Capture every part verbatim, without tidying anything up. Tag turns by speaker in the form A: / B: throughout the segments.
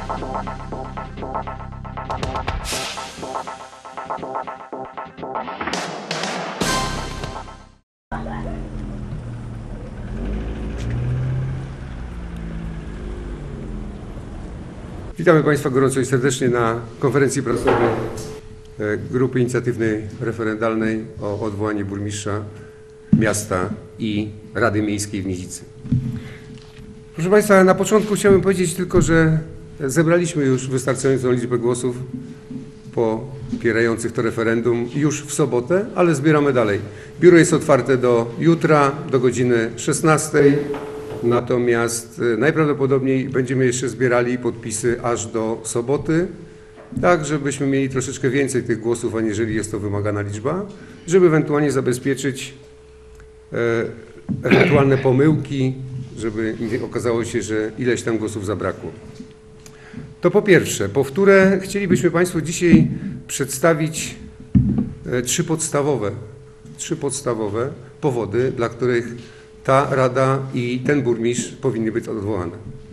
A: Witamy Państwa gorąco i serdecznie na konferencji prasowej Grupy Inicjatywnej Referendalnej o odwołanie burmistrza miasta i Rady Miejskiej w Nidzicy. Proszę Państwa, na początku chciałbym powiedzieć tylko, że zebraliśmy już wystarczającą liczbę głosów popierających to referendum już w sobotę, ale zbieramy dalej. Biuro jest otwarte do jutra, do godziny szesnastej. Natomiast najprawdopodobniej będziemy jeszcze zbierali podpisy aż do soboty, tak żebyśmy mieli troszeczkę więcej tych głosów, aniżeli jest to wymagana liczba, żeby ewentualnie zabezpieczyć e, ewentualne pomyłki, żeby nie okazało się, że ileś tam głosów zabrakło. To po pierwsze. Po wtóre, chcielibyśmy Państwu dzisiaj przedstawić e, trzy podstawowe, trzy podstawowe powody, dla których ta rada i ten burmistrz powinny być odwołane.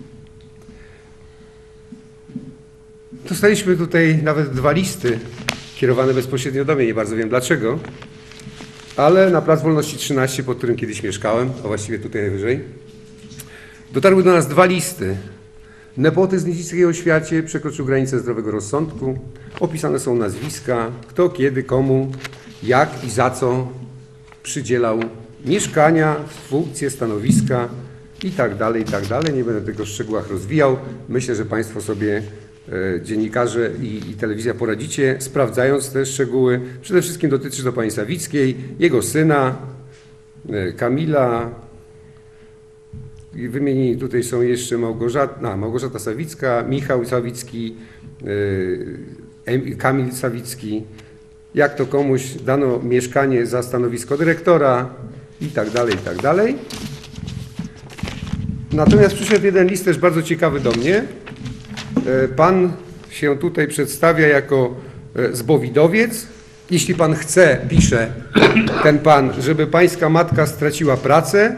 A: Dostaliśmy tutaj nawet dwa listy kierowane bezpośrednio do mnie, nie bardzo wiem dlaczego, ale na Plac Wolności trzynaście, pod którym kiedyś mieszkałem, a właściwie tutaj najwyżej, dotarły do nas dwa listy. Nepotyzm w nidzickiej oświacie przekroczył granicę zdrowego rozsądku. Opisane są nazwiska, kto, kiedy, komu, jak i za co przydzielał mieszkania, funkcje, stanowiska i tak dalej, i tak dalej. Nie będę tego w szczegółach rozwijał. Myślę, że Państwo sobie, e, dziennikarze i, i telewizja, poradzicie, sprawdzając te szczegóły. Przede wszystkim dotyczy to pani Sawickiej, jego syna, e, Kamila. I wymienieni tutaj są jeszcze Małgorzata, Małgorzata Sawicka, Michał Sawicki, e, Kamil Sawicki. Jak to komuś dano mieszkanie za stanowisko dyrektora i tak dalej, i tak dalej. Natomiast przyszedł jeden list też bardzo ciekawy do mnie. Pan się tutaj przedstawia jako zbowidowiec. Jeśli pan chce, pisze ten pan, żeby pańska matka straciła pracę,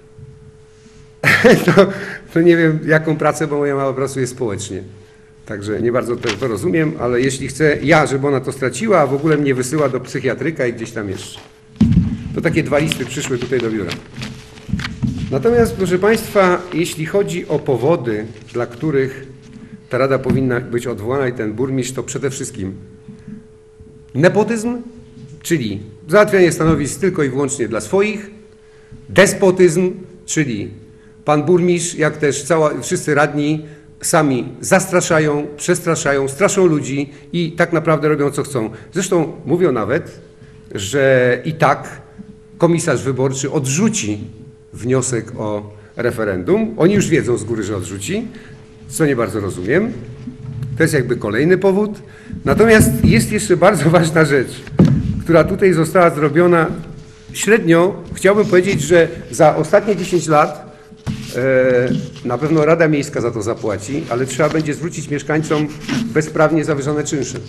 A: to, to nie wiem jaką pracę, bo moja mama pracuje społecznie. Także nie bardzo to, to rozumiem, ale jeśli chcę ja, żeby ona to straciła, a w ogóle mnie wysyła do psychiatryka i gdzieś tam jeszcze. To takie dwa listy przyszły tutaj do biura. Natomiast, proszę Państwa, jeśli chodzi o powody, dla których ta rada powinna być odwołana i ten burmistrz, to przede wszystkim nepotyzm, czyli załatwianie stanowisk tylko i wyłącznie dla swoich, despotyzm, czyli pan burmistrz, jak też cała, wszyscy radni sami zastraszają, przestraszają, straszą ludzi i tak naprawdę robią co chcą. Zresztą mówią nawet, że i tak komisarz wyborczy odrzuci wniosek o referendum. Oni już wiedzą z góry, że odrzuci, co nie bardzo rozumiem. To jest jakby kolejny powód. Natomiast jest jeszcze bardzo ważna rzecz, która tutaj została zrobiona średnio. Chciałbym powiedzieć, że za ostatnie dziesięć lat na pewno Rada Miejska za to zapłaci, ale trzeba będzie zwrócić mieszkańcom bezprawnie zawyżone czynsze.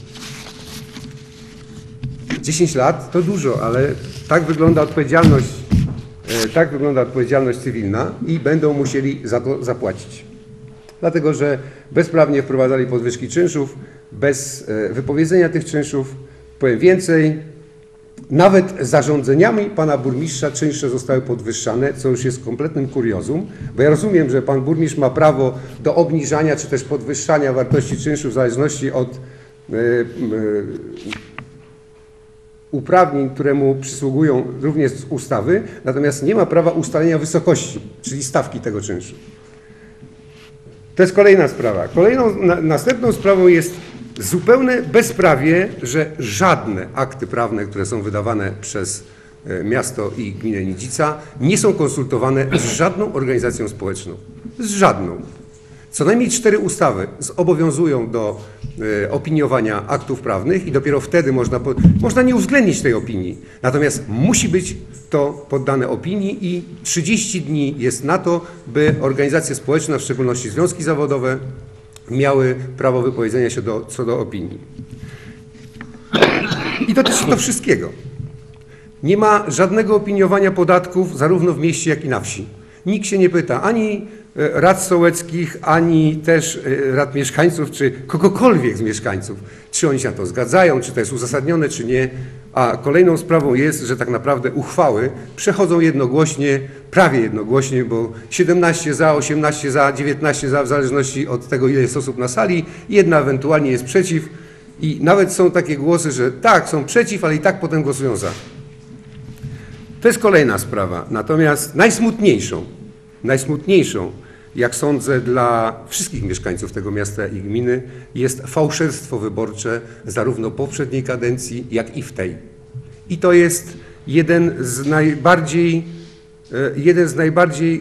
A: dziesięć lat to dużo, ale tak wygląda odpowiedzialność, tak wygląda odpowiedzialność cywilna i będą musieli za to zapłacić. Dlatego, że bezprawnie wprowadzali podwyżki czynszów, bez wypowiedzenia tych czynszów. Powiem więcej, nawet zarządzeniami pana burmistrza czynsze zostały podwyższane, co już jest kompletnym kuriozum, bo ja rozumiem, że pan burmistrz ma prawo do obniżania czy też podwyższania wartości czynszu w zależności od y, y, uprawnień, które mu przysługują również z ustawy, natomiast nie ma prawa ustalenia wysokości, czyli stawki tego czynszu. To jest kolejna sprawa. Kolejną, na, następną sprawą jest zupełne bezprawie, że żadne akty prawne, które są wydawane przez miasto i gminę Nidzica, nie są konsultowane z żadną organizacją społeczną. Z żadną. Co najmniej cztery ustawy zobowiązują do e, opiniowania aktów prawnych i dopiero wtedy można, po, można nie uwzględnić tej opinii. Natomiast musi być to poddane opinii i trzydzieści dni jest na to, by organizacje społeczne, w szczególności związki zawodowe, miały prawo wypowiedzenia się do, co do opinii. I dotyczy to wszystkiego. Nie ma żadnego opiniowania podatków zarówno w mieście, jak i na wsi. Nikt się nie pyta ani rad sołeckich, ani też rad mieszkańców, czy kogokolwiek z mieszkańców. Czy oni się na to zgadzają, czy to jest uzasadnione, czy nie. A kolejną sprawą jest, że tak naprawdę uchwały przechodzą jednogłośnie, prawie jednogłośnie, bo siedemnaście za, osiemnaście za, dziewiętnaście za, w zależności od tego, ile jest osób na sali, jedna ewentualnie jest przeciw i nawet są takie głosy, że tak, są przeciw, ale i tak potem głosują za. To jest kolejna sprawa. Natomiast najsmutniejszą, najsmutniejszą, jak sądzę, dla wszystkich mieszkańców tego miasta i gminy jest fałszerstwo wyborcze zarówno poprzedniej kadencji, jak i w tej. I to jest jeden z najbardziej, jeden z najbardziej,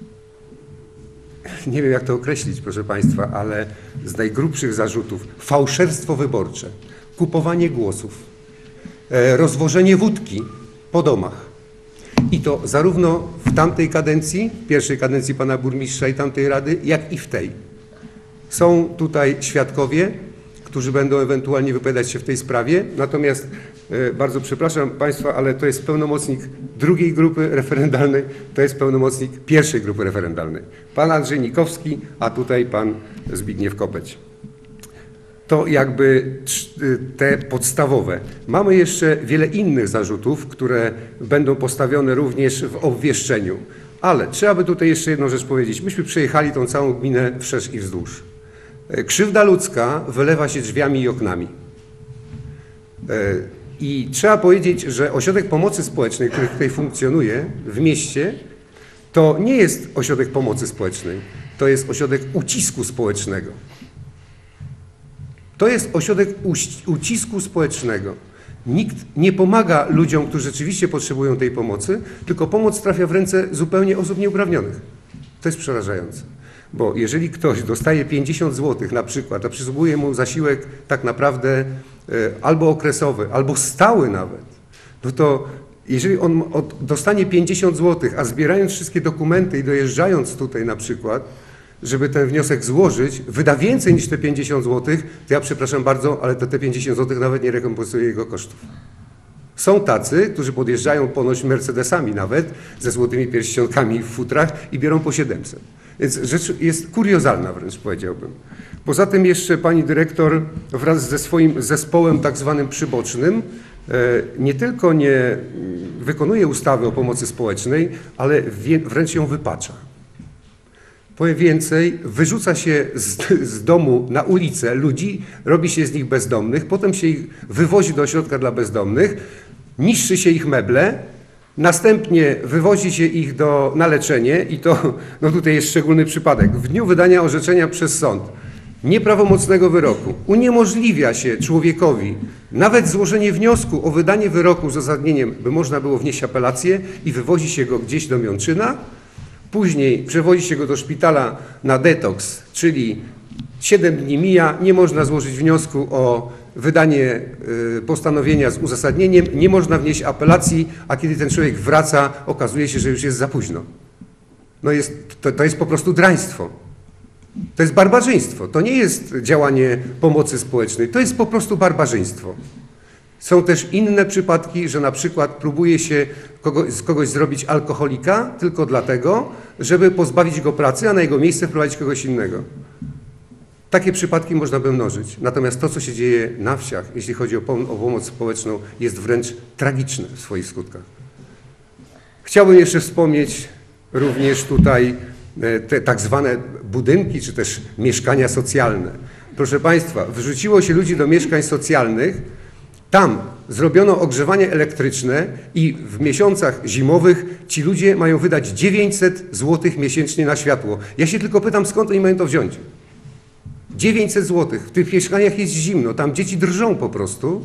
A: nie wiem jak to określić, proszę Państwa, ale z najgrubszych zarzutów. Fałszerstwo wyborcze, kupowanie głosów, rozwożenie wódki po domach. I to zarówno w tamtej kadencji, w pierwszej kadencji pana burmistrza i tamtej rady, jak i w tej. Są tutaj świadkowie, którzy będą ewentualnie wypowiadać się w tej sprawie. Natomiast e, bardzo przepraszam Państwa, ale to jest pełnomocnik drugiej grupy referendalnej, to jest pełnomocnik pierwszej grupy referendalnej. Pan Andrzej Nikowski, a tutaj pan Zbigniew Kopeć. To jakby te podstawowe. Mamy jeszcze wiele innych zarzutów, które będą postawione również w obwieszczeniu. Ale trzeba by tutaj jeszcze jedną rzecz powiedzieć. Myśmy przejechali tą całą gminę wszerz i wzdłuż. Krzywda ludzka wylewa się drzwiami i oknami. I trzeba powiedzieć, że ośrodek pomocy społecznej, który tutaj funkcjonuje w mieście, to nie jest ośrodek pomocy społecznej, to jest ośrodek ucisku społecznego. To jest ośrodek ucisku społecznego. Nikt nie pomaga ludziom, którzy rzeczywiście potrzebują tej pomocy, tylko pomoc trafia w ręce zupełnie osób nieuprawnionych. To jest przerażające. Bo jeżeli ktoś dostaje pięćdziesiąt złotych na przykład, a przysługuje mu zasiłek tak naprawdę albo okresowy, albo stały nawet, no to jeżeli on dostanie pięćdziesiąt złotych, a zbierając wszystkie dokumenty i dojeżdżając tutaj na przykład, żeby ten wniosek złożyć, wyda więcej niż te pięćdziesiąt złotych, to ja przepraszam bardzo, ale to te pięćdziesiąt złotych nawet nie rekompensuje jego kosztów. Są tacy, którzy podjeżdżają ponoć Mercedesami nawet, ze złotymi pierścionkami w futrach i biorą po siedemset. Więc rzecz jest kuriozalna wręcz, powiedziałbym. Poza tym jeszcze pani dyrektor wraz ze swoim zespołem tak zwanym przybocznym nie tylko nie wykonuje ustawy o pomocy społecznej, ale wręcz ją wypacza. Powiem więcej, wyrzuca się z, z domu na ulicę ludzi, robi się z nich bezdomnych, potem się ich wywozi do ośrodka dla bezdomnych, niszczy się ich meble, następnie wywozi się ich do, na leczenie i to, no tutaj jest szczególny przypadek, w dniu wydania orzeczenia przez sąd nieprawomocnego wyroku uniemożliwia się człowiekowi nawet złożenie wniosku o wydanie wyroku z uzasadnieniem, by można było wnieść apelację i wywozi się go gdzieś do Miączyna. Później przewozi się go do szpitala na detoks, czyli siedem dni mija, nie można złożyć wniosku o wydanie postanowienia z uzasadnieniem, nie można wnieść apelacji, a kiedy ten człowiek wraca, okazuje się, że już jest za późno. No jest, to, to jest po prostu draństwo. To jest barbarzyństwo. To nie jest działanie pomocy społecznej, to jest po prostu barbarzyństwo. Są też inne przypadki, że na przykład próbuje się kogoś, z kogoś zrobić alkoholika tylko dlatego, żeby pozbawić go pracy, a na jego miejsce wprowadzić kogoś innego. Takie przypadki można by mnożyć. Natomiast to, co się dzieje na wsiach, jeśli chodzi o, pom o pomoc społeczną, jest wręcz tragiczne w swoich skutkach. Chciałbym jeszcze wspomnieć również tutaj te tak zwane budynki, czy też mieszkania socjalne. Proszę Państwa, wyrzuciło się ludzi do mieszkań socjalnych, tam zrobiono ogrzewanie elektryczne i w miesiącach zimowych ci ludzie mają wydać dziewięćset złotych miesięcznie na światło. Ja się tylko pytam, skąd oni mają to wziąć? dziewięćset złotych. W tych mieszkaniach jest zimno, tam dzieci drżą po prostu.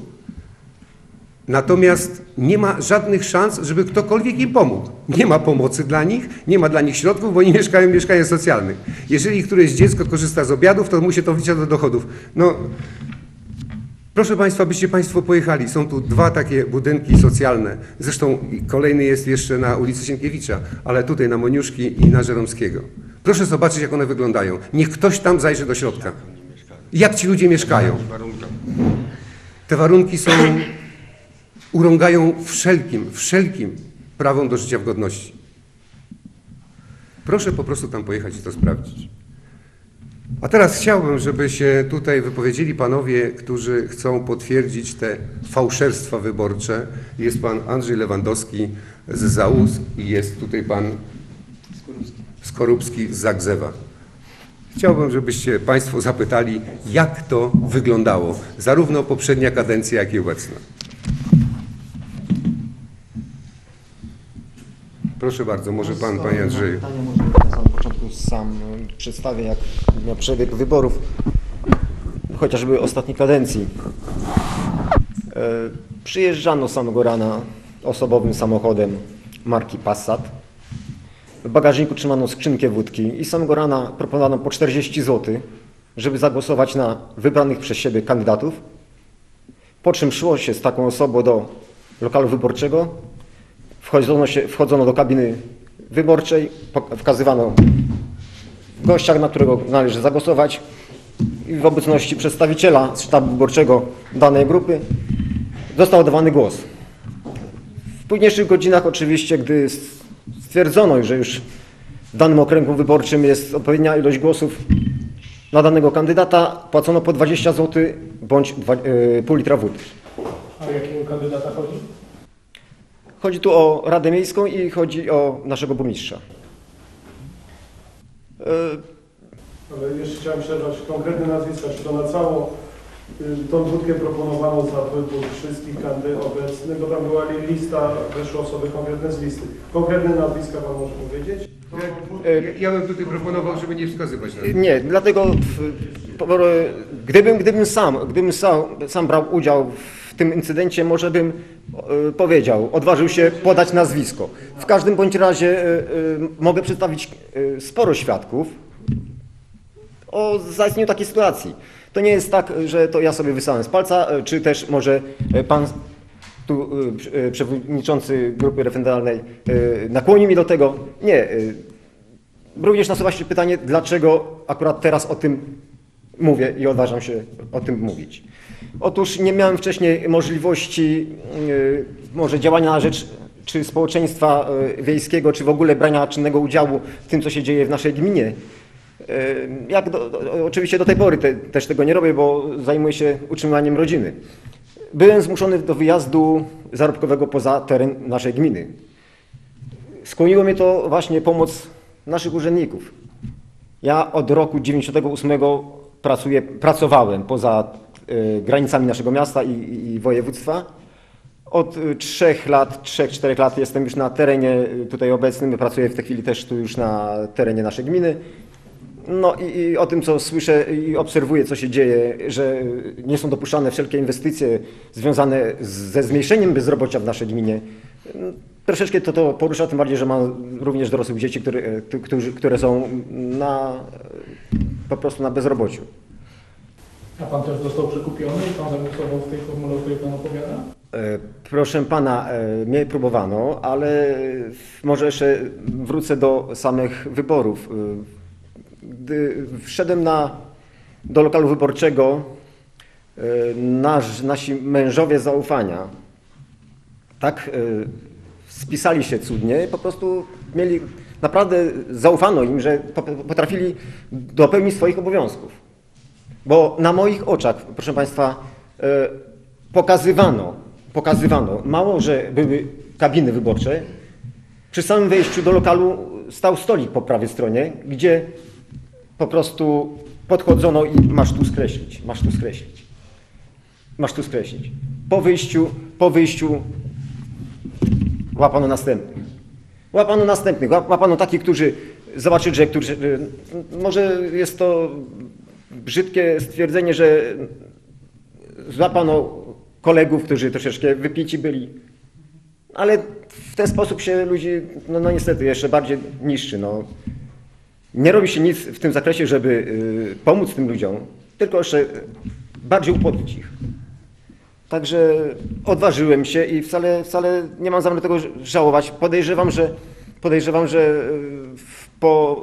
A: Natomiast nie ma żadnych szans, żeby ktokolwiek im pomógł. Nie ma pomocy dla nich, nie ma dla nich środków, bo oni mieszkają w mieszkaniach socjalnych. Jeżeli któreś dziecko korzysta z obiadów, to mu się to wlicza do dochodów. No, proszę Państwa, byście Państwo pojechali. Są tu dwa takie budynki socjalne. Zresztą kolejny jest jeszcze na ulicy Sienkiewicza, ale tutaj na Moniuszki i na Żeromskiego. Proszę zobaczyć, jak one wyglądają. Niech ktoś tam zajrzy do środka. Jak ci ludzie mieszkają? Te warunki są, urągają wszelkim, wszelkim prawom do życia w godności. Proszę po prostu tam pojechać i to sprawdzić. A teraz chciałbym, żeby się tutaj wypowiedzieli panowie, którzy chcą potwierdzić te fałszerstwa wyborcze. Jest pan Andrzej Lewandowski z Załóż i jest tutaj pan Skorupski z Zagzewa. Chciałbym, żebyście państwo zapytali, jak to wyglądało, zarówno poprzednia kadencja, jak i obecna. Proszę bardzo, może pan, panie Andrzeju.
B: Pytanie może na samym początku sam przedstawię, jak miał przebieg wyborów, chociażby ostatniej kadencji. Przyjeżdżano samego rana osobowym samochodem marki Passat. W bagażniku trzymano skrzynkę wódki i samego rana proponowano po czterdzieści złotych, żeby zagłosować na wybranych przez siebie kandydatów. Po czym szło się z taką osobą do lokalu wyborczego, wchodzono, się, wchodzono do kabiny wyborczej, wskazywano gościa, na którego należy zagłosować i w obecności przedstawiciela sztabu wyborczego danej grupy został oddawany głos. W późniejszych godzinach oczywiście, gdy stwierdzono, że już w danym okręgu wyborczym jest odpowiednia ilość głosów na danego kandydata, płacono po dwadzieścia złotych bądź pół litra wódki.
C: A o jakiego kandydata chodzi?
B: Chodzi tu o Radę Miejską i chodzi o naszego burmistrza.
C: Ale jeszcze chciałem przerwać konkretne nazwiska, czy to na całą tą wódkę proponowano za wybór wszystkich kandydatów obecnych, bo tam była lista, weszły osoby konkretne z listy. Konkretne nazwiska pan może powiedzieć?
A: Ja, ja bym tutaj proponował, żeby nie wskazywać na to.
B: Nie, dlatego gdybym, gdybym, sam, gdybym sam, sam brał udział w tym incydencie, może bym y, powiedział, odważył się podać nazwisko. W każdym bądź razie y, y, mogę przedstawić y, sporo świadków o zaistnieniu takiej sytuacji. To nie jest tak, że to ja sobie wysłałem z palca, czy też może pan tu y, przewodniczący grupy referendalnej y, nakłoni mi do tego. Nie. Y, również nasuwa się pytanie, dlaczego akurat teraz o tym mówię i odważam się o tym mówić. Otóż nie miałem wcześniej możliwości yy, może działania na rzecz czy społeczeństwa yy, wiejskiego, czy w ogóle brania czynnego udziału w tym, co się dzieje w naszej gminie. Yy, jak do, do, oczywiście do tej pory te, też tego nie robię, bo zajmuję się utrzymywaniem rodziny. Byłem zmuszony do wyjazdu zarobkowego poza teren naszej gminy. Skłoniło mnie to właśnie pomoc naszych urzędników. Ja od roku dziewięćdziesiątego ósmego pracuję, pracowałem poza y, granicami naszego miasta i, i, i województwa. Od y, trzech lat, trzech, czterech lat jestem już na terenie y, tutaj obecnym. Pracuję w tej chwili też tu już na terenie naszej gminy. No i, i o tym, co słyszę i obserwuję, co się dzieje, że nie są dopuszczane wszelkie inwestycje związane z, ze zmniejszeniem bezrobocia w naszej gminie. Troszeczkę to, to porusza, tym bardziej, że mam również dorosłych dzieci, które, którzy, które są na, po prostu na bezrobociu.
C: A pan też został przekupiony i pan zagłosował w tej formule, o której pan opowiada?
B: Proszę pana, mnie próbowano, ale może jeszcze wrócę do samych wyborów. Gdy wszedłem na, do lokalu wyborczego, nasz, nasi mężowie zaufania tak spisali się cudnie, po prostu mieli, naprawdę zaufano im, że potrafili dopełnić swoich obowiązków. Bo na moich oczach, proszę państwa, pokazywano, pokazywano, mało, że były kabiny wyborcze, przy samym wejściu do lokalu stał stolik po prawej stronie, gdzie po prostu podchodzono i masz tu skreślić, masz tu skreślić, masz tu skreślić. Po wyjściu, po wyjściu łapano następnych. Łapano następnych, łapano takich, którzy zobaczyli, że którzy, może jest to brzydkie stwierdzenie, że złapano kolegów, którzy troszeczkę wypici byli, ale w ten sposób się ludzi, no, no niestety, jeszcze bardziej niszczy. No. Nie robi się nic w tym zakresie, żeby y, pomóc tym ludziom, tylko jeszcze bardziej upodlić ich. Także odważyłem się i wcale, wcale nie mam zamiaru tego żałować. Podejrzewam, że, podejrzewam, że po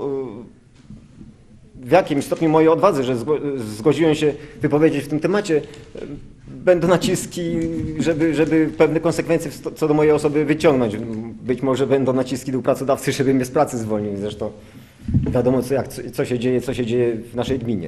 B: w jakimś stopniu mojej odwadze, że zgodziłem się wypowiedzieć w tym temacie, będą naciski, żeby, żeby pewne konsekwencje w sto- co do mojej osoby wyciągnąć. Być może będą naciski do pracodawcy, żeby mnie z pracy zwolnił. Zresztą wiadomo, co, jak, co, co się dzieje, co się dzieje w naszej gminie.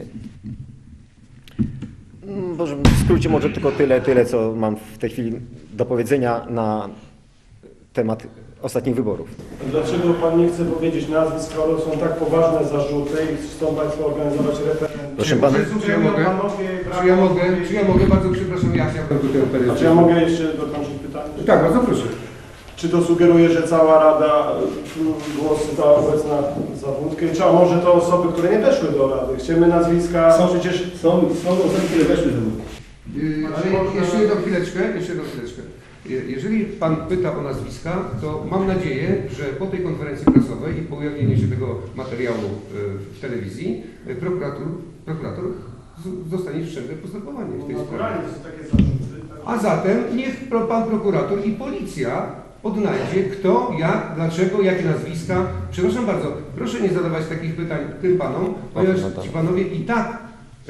B: Może w skrócie może tylko tyle, tyle, co mam w tej chwili do powiedzenia na temat ostatnich wyborów.
C: Dlaczego Pan nie chce powiedzieć nazwisk, skoro są tak poważne zarzuty i chcą Państwo organizować referendum?
B: Proszę pana.
A: Czy ja mogę? Czy ja mogę? Czy ja mogę? Bardzo przepraszam, ja chciałbym tutaj
C: A
A: odpowiedzieć.
C: czy ja mogę jeszcze dokończyć pytanie?
A: Tak, bardzo proszę.
C: Czy to sugeruje, że cała Rada głosy ta obecna za Wódkę? Czy a może to osoby, które nie weszły do Rady? Chcemy nazwiska,
D: Są,
C: przecież...
D: są, są osoby, które weszły do Wódki.
A: Yy, ale jeszcze jedną chwileczkę, jeszcze jedną chwileczkę. Je- Jeżeli Pan pyta o nazwiska, to mam nadzieję, że po tej konferencji prasowej i po ujawnieniu się tego materiału yy, w telewizji, yy, prokurator, prokurator z- zostanie wszczęte postępowanie w tej sprawie.
C: Naturalnie to są takie zarzuty. tak?
A: A zatem niech pro, Pan prokurator i policja odnajdzie kto, jak, dlaczego, jakie nazwiska. Przepraszam bardzo, proszę nie zadawać takich pytań tym Panom, ponieważ ci Panowie i tak y,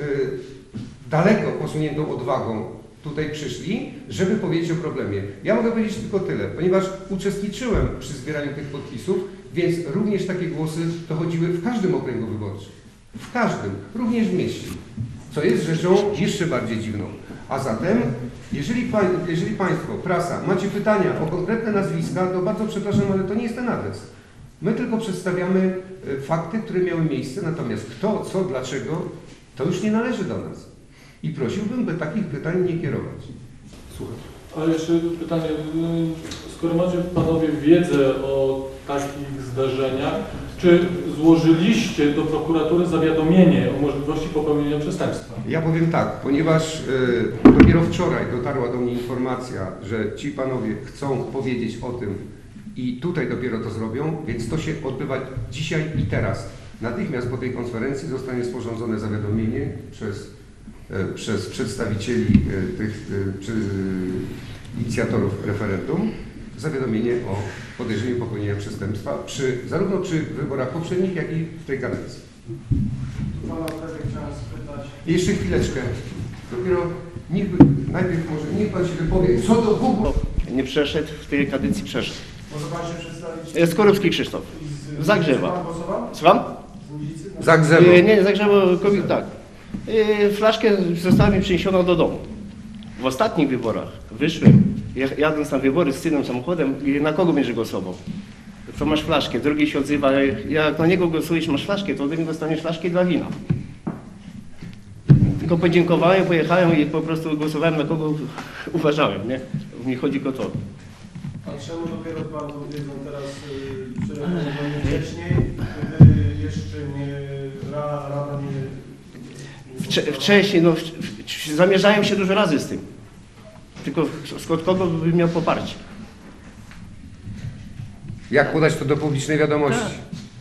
A: daleko posuniętą odwagą tutaj przyszli, żeby powiedzieć o problemie. Ja mogę powiedzieć tylko tyle, ponieważ uczestniczyłem przy zbieraniu tych podpisów, więc również takie głosy dochodziły w każdym okręgu wyborczym. W każdym, również w mieście. Co jest rzeczą jeszcze bardziej dziwną. A zatem, jeżeli, pań, jeżeli Państwo, prasa, macie pytania o konkretne nazwiska, to bardzo przepraszam, ale to nie jest ten adres. My tylko przedstawiamy e, fakty, które miały miejsce, natomiast kto, co, dlaczego, to już nie należy do nas. I prosiłbym, by takich pytań nie kierować. Słucham.
E: Ale jeszcze pytanie, y, skoro macie Panowie wiedzę o takich zdarzeniach, czy złożyliście do prokuratury zawiadomienie o możliwości popełnienia przestępstwa?
A: Ja powiem tak, ponieważ e, dopiero wczoraj dotarła do mnie informacja, że ci Panowie chcą powiedzieć o tym i tutaj dopiero to zrobią, więc to się odbywa dzisiaj i teraz. Natychmiast po tej konferencji zostanie sporządzone zawiadomienie przez, e, przez przedstawicieli e, tych e, przy, e, inicjatorów referendum, zawiadomienie o podejrzeniu popełnienia przestępstwa przy, zarówno przy wyborach poprzednich, jak i w tej kadencji.
C: Pana okazję chciałem spytać.
A: Jeszcze chwileczkę. Dopiero niech, najpierw może niech Pan się wypowie, co do w ogóle...
D: Nie przeszedł, w tej kadencji przeszedł.
C: Może Pan się przedstawić?
D: E, Skorupski Krzysztof.
C: Z-
D: Z Zagrzewa.
C: Pan głosował?
D: Słucham?
C: Z Ulicy?
A: Zagrzewo.
D: E, Nie, Zagrzewo, kobiet, tak. E, Flaszkę została mi przyniesiona do domu. W ostatnich wyborach wyszłem, ja- jadąc na wybory z synem samochodem i na kogo będziesz głosował? To masz flaszkę. Drugi się odzywa, jak na niego głosujesz, masz flaszkę, to ode mnie dostaniesz flaszkę dla wina. Tylko podziękowałem, pojechałem i po prostu głosowałem na kogo uważałem, nie? Mi chodzi o to.
C: A czemu dopiero Pan wiedzą teraz, y, czy nie wcześniej, kiedy jeszcze nie ra- Rada nie...
D: Wcze, wcześniej, no, w, w, zamierzałem się dużo razy z tym. Tylko skąd kogo bym miał poparcie?
A: Jak podać to do publicznej wiadomości?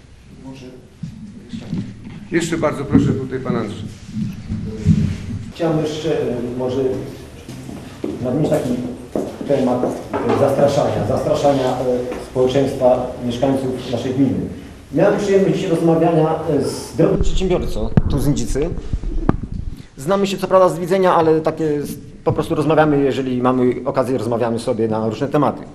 A: Jeszcze bardzo proszę tutaj Pan Andrzej.
B: Chciałem jeszcze e, może nadmienić taki temat e, zastraszania, zastraszania e, społeczeństwa, mieszkańców naszej gminy. Miałem przyjemność dzisiaj rozmawiania e, z drogą przedsiębiorcą tu z Indzicy. Znamy się co prawda z widzenia, ale takie z- po prostu rozmawiamy, jeżeli mamy okazję, rozmawiamy sobie na różne tematy.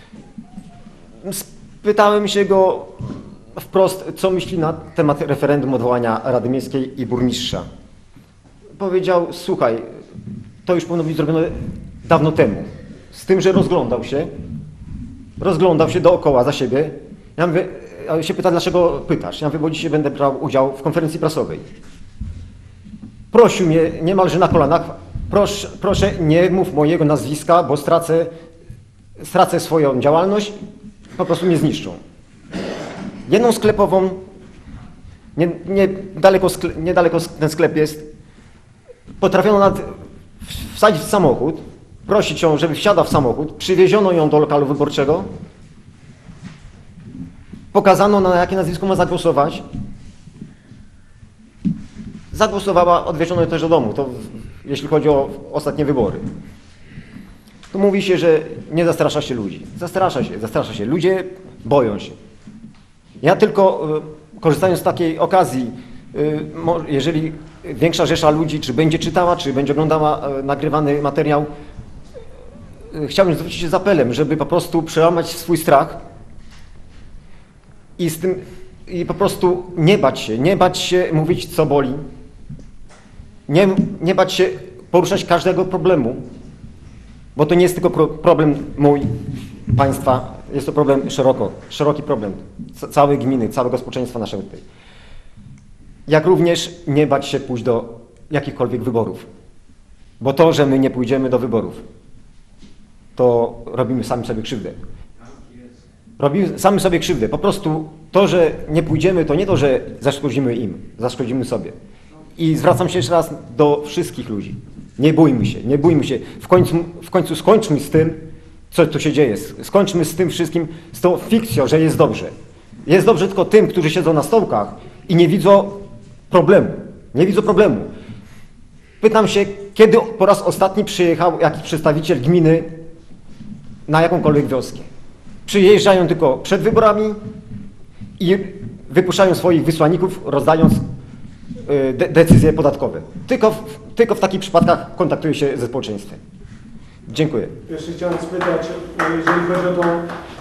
B: Spytałem się go wprost, co myśli na temat referendum odwołania Rady Miejskiej i burmistrza. Powiedział, słuchaj, to już powinno być zrobione dawno temu. Z tym, że rozglądał się, rozglądał się dookoła za siebie. Ja mówię, a się pyta, dlaczego pytasz? Ja mówię, bo dzisiaj będę brał udział w konferencji prasowej. Prosił mnie niemalże na kolanach, proszę, proszę nie mów mojego nazwiska, bo stracę, stracę swoją działalność, po prostu mnie zniszczą. Jedną sklepową, nie, nie, daleko, skle, niedaleko ten sklep jest, potrafiono nawet wsadzić w samochód, prosić ją, żeby wsiadła w samochód, przywieziono ją do lokalu wyborczego, pokazano, na jakie nazwisko ma zagłosować. Zagłosowała, odwieziono ją też do domu, to w- jeśli chodzi o ostatnie wybory. Tu mówi się, że nie zastrasza się ludzi. Zastrasza się, zastrasza się. Ludzie boją się. Ja tylko, y, korzystając z takiej okazji, y, mo- jeżeli większa rzesza ludzi, czy będzie czytała, czy będzie oglądała e, nagrywany materiał, y, chciałbym zwrócić się z apelem, żeby po prostu przełamać swój strach i z tym, i po prostu nie bać się, nie bać się mówić, co boli, nie, nie bać się poruszać każdego problemu, bo to nie jest tylko pro, problem mój, państwa, jest to problem szeroko, szeroki problem ca- całej gminy, całego społeczeństwa naszego tutaj. Jak również nie bać się pójść do jakichkolwiek wyborów, bo to, że my nie pójdziemy do wyborów, to robimy sami sobie krzywdę. Robimy sami sobie krzywdę. Po prostu to, że nie pójdziemy, to nie to, że zaszkodzimy im, zaszkodzimy sobie. I zwracam się jeszcze raz do wszystkich ludzi. Nie bójmy się, nie bójmy się. W końcu, w końcu skończmy z tym, co tu się dzieje. Skończmy z tym wszystkim, z tą fikcją, że jest dobrze. Jest dobrze tylko tym, którzy siedzą na stołkach i nie widzą problemu. Nie widzą problemu. Pytam się, kiedy po raz ostatni przyjechał jakiś przedstawiciel gminy na jakąkolwiek wioskę. Przyjeżdżają tylko przed wyborami i wypuszczają swoich wysłanników, rozdając y, de decyzje podatkowe. Tylko w, tylko w takich przypadkach kontaktuję się ze społeczeństwem. Dziękuję.
C: Jeszcze chciałem spytać, jeżeli chodzi o tą,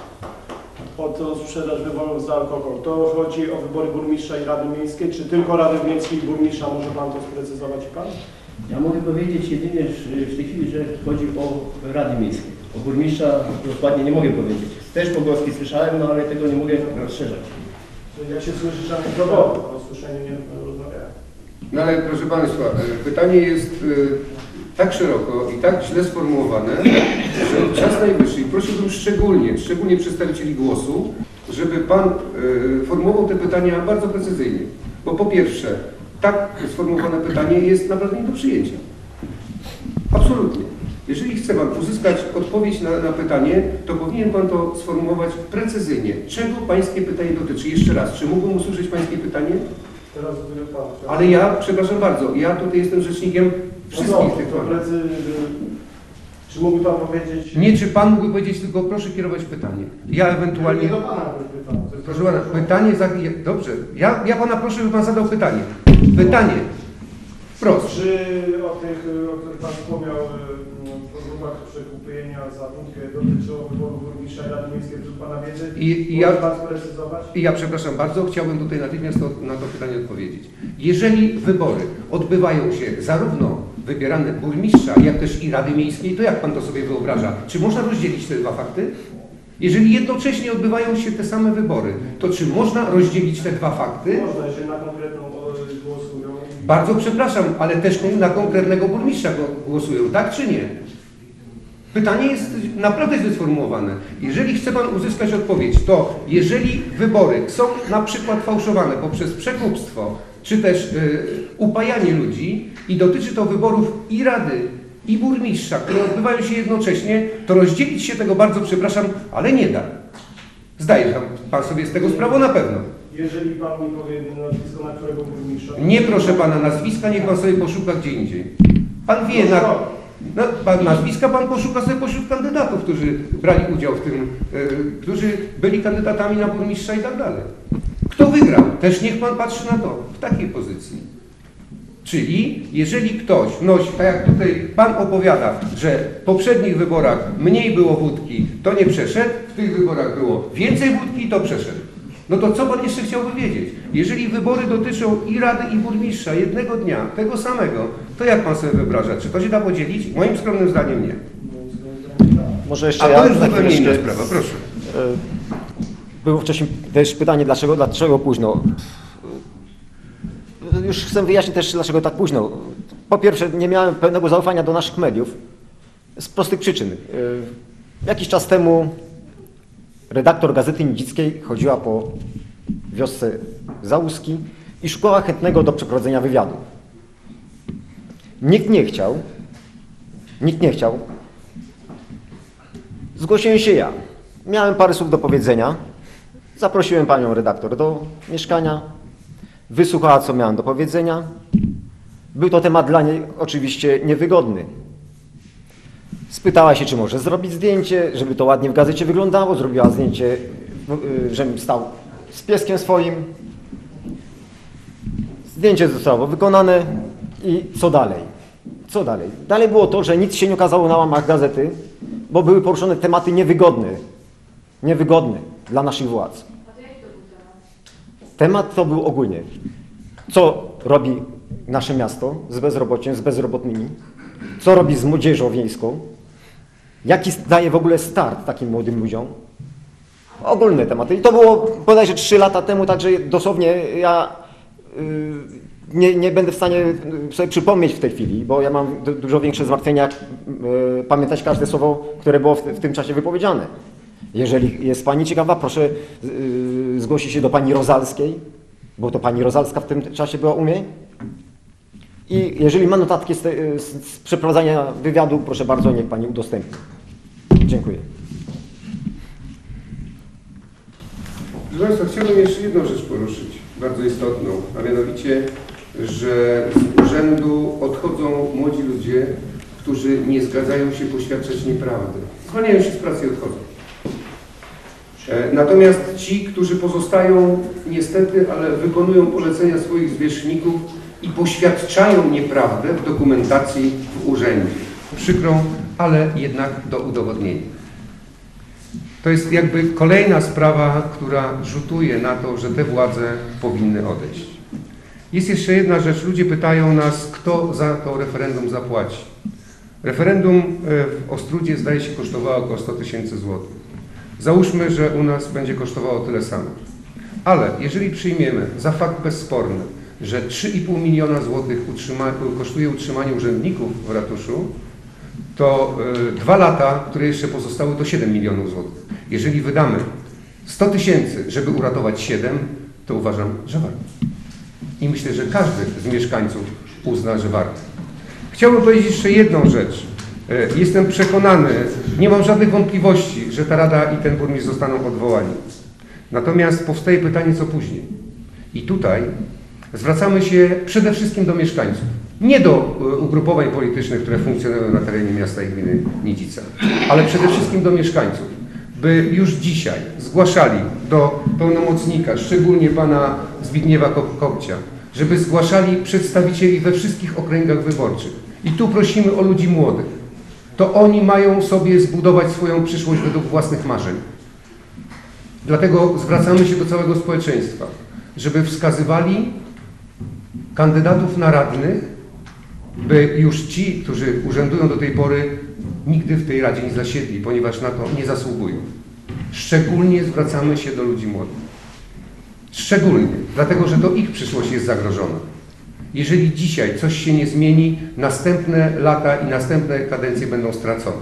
C: o tą sprzedaż wyborów za alkohol, to chodzi o wybory burmistrza i Rady Miejskiej, czy tylko Rady Miejskiej i burmistrza? Może Pan to sprecyzować i Pan?
D: Ja mogę powiedzieć jedynie w tej chwili, że chodzi o Rady Miejskie. O burmistrza dokładnie nie mogę powiedzieć. Też pogłoski słyszałem, no ale tego nie mogę rozszerzać.
C: Jak się słyszy, że nie dogodu, o słyszeniu nie rozmawiałem.
A: No ale proszę Państwa, e, pytanie jest e, tak szeroko i tak źle sformułowane, że czas najwyższy, i prosiłbym szczególnie, szczególnie przedstawicieli głosu, żeby Pan e, formułował te pytania bardzo precyzyjnie. Bo po pierwsze, tak sformułowane pytanie jest naprawdę nie do przyjęcia. Absolutnie. Jeżeli chce Pan uzyskać odpowiedź na, na pytanie, to powinien Pan to sformułować precyzyjnie. Czego Pańskie pytanie dotyczy? Jeszcze raz, czy mógłbym usłyszeć Pańskie pytanie?
C: Teraz by Pan chciał.
A: Ale ja, przepraszam bardzo, ja tutaj jestem rzecznikiem wszystkich
C: no
A: tych
C: to
A: panów.
C: precy, czy mógłby Pan powiedzieć...
A: Nie, czy Pan mógłby powiedzieć, tylko proszę kierować pytanie. Ja ewentualnie...
C: Nie do Pana by pytał. To jest-
A: Proszę Pana, pytanie... Za... Dobrze, ja, ja Pana proszę, żeby Pan zadał pytanie. Pytanie. Wprost.
C: Czy o tych, o których Pan wspomniał, podróbach przekupienia za punktkę dotyczyło wyboru burmistrza i Rady Miejskiej, według Pana wiedzy?
A: I, i
C: Może
A: ja...
C: Pan sprecyzować?
A: I ja przepraszam bardzo, chciałbym tutaj natychmiast to, na to pytanie odpowiedzieć. Jeżeli wybory odbywają się zarówno wybierane burmistrza, jak też i Rady Miejskiej, to jak Pan to sobie wyobraża? Czy można rozdzielić te dwa fakty? Jeżeli jednocześnie odbywają się te same wybory, to czy można rozdzielić te dwa fakty?
C: Można, jeżeli na konkretną o, głosują.
A: Bardzo przepraszam, ale też na konkretnego burmistrza głosują, tak czy nie? Pytanie jest naprawdę źle sformułowane. Jeżeli chce Pan uzyskać odpowiedź, to jeżeli wybory są na przykład fałszowane poprzez przekupstwo, czy też y, upajanie ludzi i dotyczy to wyborów i Rady, i burmistrza, które odbywają się jednocześnie, to rozdzielić się tego, bardzo przepraszam, ale nie da. Zdaje Pan, pan sobie z tego sprawę na pewno.
C: Jeżeli Pan mi powie nazwisko, na którego burmistrza...
A: Nie proszę Pana nazwiska, niech Pan sobie poszuka gdzie indziej. Pan wie, na, na, pan, nazwiska Pan poszuka sobie pośród kandydatów, którzy brali udział w tym, y, którzy byli kandydatami na burmistrza i tak dalej. Kto wygrał? Też niech Pan patrzy na to, w takiej pozycji. Czyli jeżeli ktoś wnosi, tak jak tutaj Pan opowiada, że w poprzednich wyborach mniej było wódki, to nie przeszedł, w tych wyborach było więcej wódki, to przeszedł. No to co Pan jeszcze chciałby wiedzieć? Jeżeli wybory dotyczą i Rady, i burmistrza jednego dnia, tego samego, to jak Pan sobie wyobraża? Czy to się da podzielić? Moim skromnym zdaniem nie.
B: Może jeszcze
A: A
B: ja
A: to już
B: na
A: zupełnie inna
B: chwileczkę-
A: sprawa, proszę.
B: E, Było wcześniej też pytanie, dlaczego, dlaczego późno. E, Już chcę wyjaśnić też, dlaczego tak późno. Po pierwsze, nie miałem pełnego zaufania do naszych mediów z prostych przyczyn. E, Jakiś czas temu redaktor Gazety Nidzickiej chodziła po wiosce Załuski i szukała chętnego do przeprowadzenia wywiadu. Nikt nie chciał, nikt nie chciał. Zgłosiłem się ja. Miałem parę słów do powiedzenia. Zaprosiłem panią redaktor do mieszkania. Wysłuchała, co miałem do powiedzenia. Był to temat dla niej oczywiście niewygodny. Spytała się, czy może zrobić zdjęcie, żeby to ładnie w gazecie wyglądało. Zrobiła zdjęcie, żebym stał z pieskiem swoim. Zdjęcie zostało wykonane i co dalej? Co dalej? Dalej było to, że nic się nie okazało na łamach gazety, bo były poruszone tematy niewygodne. Niewygodne dla naszych władz. Temat to był ogólnie, co robi nasze miasto z bezrobociem, z bezrobotnymi, co robi z młodzieżą wiejską, jaki daje w ogóle start takim młodym ludziom. Ogólne tematy. I to było bodajże trzy lata temu, także dosłownie ja yy, nie, nie będę w stanie sobie przypomnieć w tej chwili, bo ja mam du dużo większe zmartwienia, jak yy, pamiętać każde słowo, które było w, w tym czasie wypowiedziane. Jeżeli jest Pani ciekawa, proszę yy, zgłosić się do Pani Rozalskiej, bo to Pani Rozalska w tym czasie była u mnie. I jeżeli ma notatki z, te, z, z przeprowadzania wywiadu, proszę bardzo, niech Pani udostępni. Dziękuję.
A: Proszę Państwa, chciałbym jeszcze jedną rzecz poruszyć, bardzo istotną, a mianowicie, że z urzędu odchodzą młodzi ludzie, którzy nie zgadzają się poświadczać nieprawdy. Zwalniają się z pracy i odchodzą. Natomiast ci, którzy pozostają, niestety, ale wykonują polecenia swoich zwierzchników i poświadczają nieprawdę w dokumentacji w urzędzie. Przykrą, ale jednak do udowodnienia. To jest jakby kolejna sprawa, która rzutuje na to, że te władze powinny odejść. Jest jeszcze jedna rzecz. Ludzie pytają nas, kto za to referendum zapłaci. Referendum w Ostródzie, zdaje się, kosztowało około sto tysięcy złotych. Załóżmy, że u nas będzie kosztowało tyle samo. Ale jeżeli przyjmiemy za fakt bezsporny, że trzy i pół miliona złotych utrzyma, kosztuje utrzymanie urzędników w ratuszu, to y, dwa lata, które jeszcze pozostały, to siedem milionów złotych. Jeżeli wydamy sto tysięcy, żeby uratować siedem, to uważam, że warto. I myślę, że każdy z mieszkańców uzna, że warto. Chciałbym powiedzieć jeszcze jedną rzecz. Y, jestem przekonany, nie mam żadnych wątpliwości, że ta Rada i ten burmistrz zostaną odwołani. Natomiast powstaje pytanie, co później. I tutaj zwracamy się przede wszystkim do mieszkańców. Nie do ugrupowań politycznych, które funkcjonują na terenie miasta i gminy Nidzica, ale przede wszystkim do mieszkańców, by już dzisiaj zgłaszali do pełnomocnika, szczególnie pana Zbigniewa Kopcia, żeby zgłaszali przedstawicieli we wszystkich okręgach wyborczych. I tu prosimy o ludzi młodych. To oni mają sobie zbudować swoją przyszłość według własnych marzeń. Dlatego zwracamy się do całego społeczeństwa, żeby wskazywali kandydatów na radnych, by już ci, którzy urzędują do tej pory, nigdy w tej Radzie nie zasiedli, ponieważ na to nie zasługują. Szczególnie zwracamy się do ludzi młodych. Szczególnie, dlatego że to ich przyszłość jest zagrożona. Jeżeli dzisiaj coś się nie zmieni, następne lata i następne kadencje będą stracone.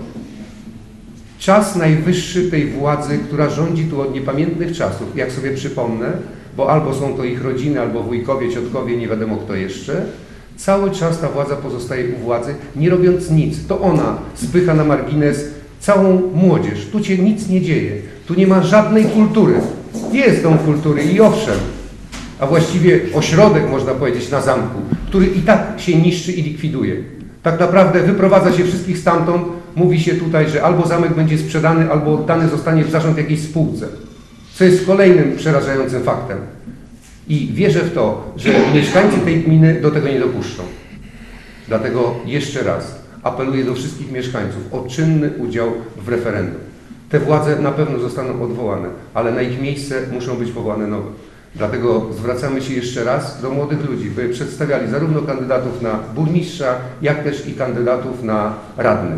A: Czas najwyższy tej władzy, która rządzi tu od niepamiętnych czasów, jak sobie przypomnę, bo albo są to ich rodziny, albo wujkowie, ciotkowie, nie wiadomo kto jeszcze, cały czas ta władza pozostaje u władzy, nie robiąc nic. To ona spycha na margines całą młodzież. Tu się nic nie dzieje. Tu nie ma żadnej kultury. Jest dom kultury i owszem, a właściwie ośrodek, można powiedzieć, na zamku, który i tak się niszczy i likwiduje. Tak naprawdę wyprowadza się wszystkich stamtąd. Mówi się tutaj, że albo zamek będzie sprzedany, albo oddany zostanie w zarząd jakiejś spółce. Co jest kolejnym przerażającym faktem. I wierzę w to, że mieszkańcy tej gminy do tego nie dopuszczą. Dlatego jeszcze raz apeluję do wszystkich mieszkańców o czynny udział w referendum. Te władze na pewno zostaną odwołane, ale na ich miejsce muszą być powołane nowe. Dlatego zwracamy się jeszcze raz do młodych ludzi, by przedstawiali zarówno kandydatów na burmistrza, jak też i kandydatów na radnych.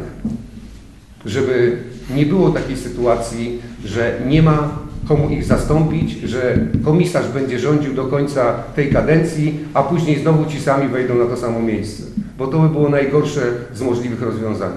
A: Żeby nie było takiej sytuacji, że nie ma komu ich zastąpić, że komisarz będzie rządził do końca tej kadencji, a później znowu ci sami wejdą na to samo miejsce. Bo to by było najgorsze z możliwych rozwiązań.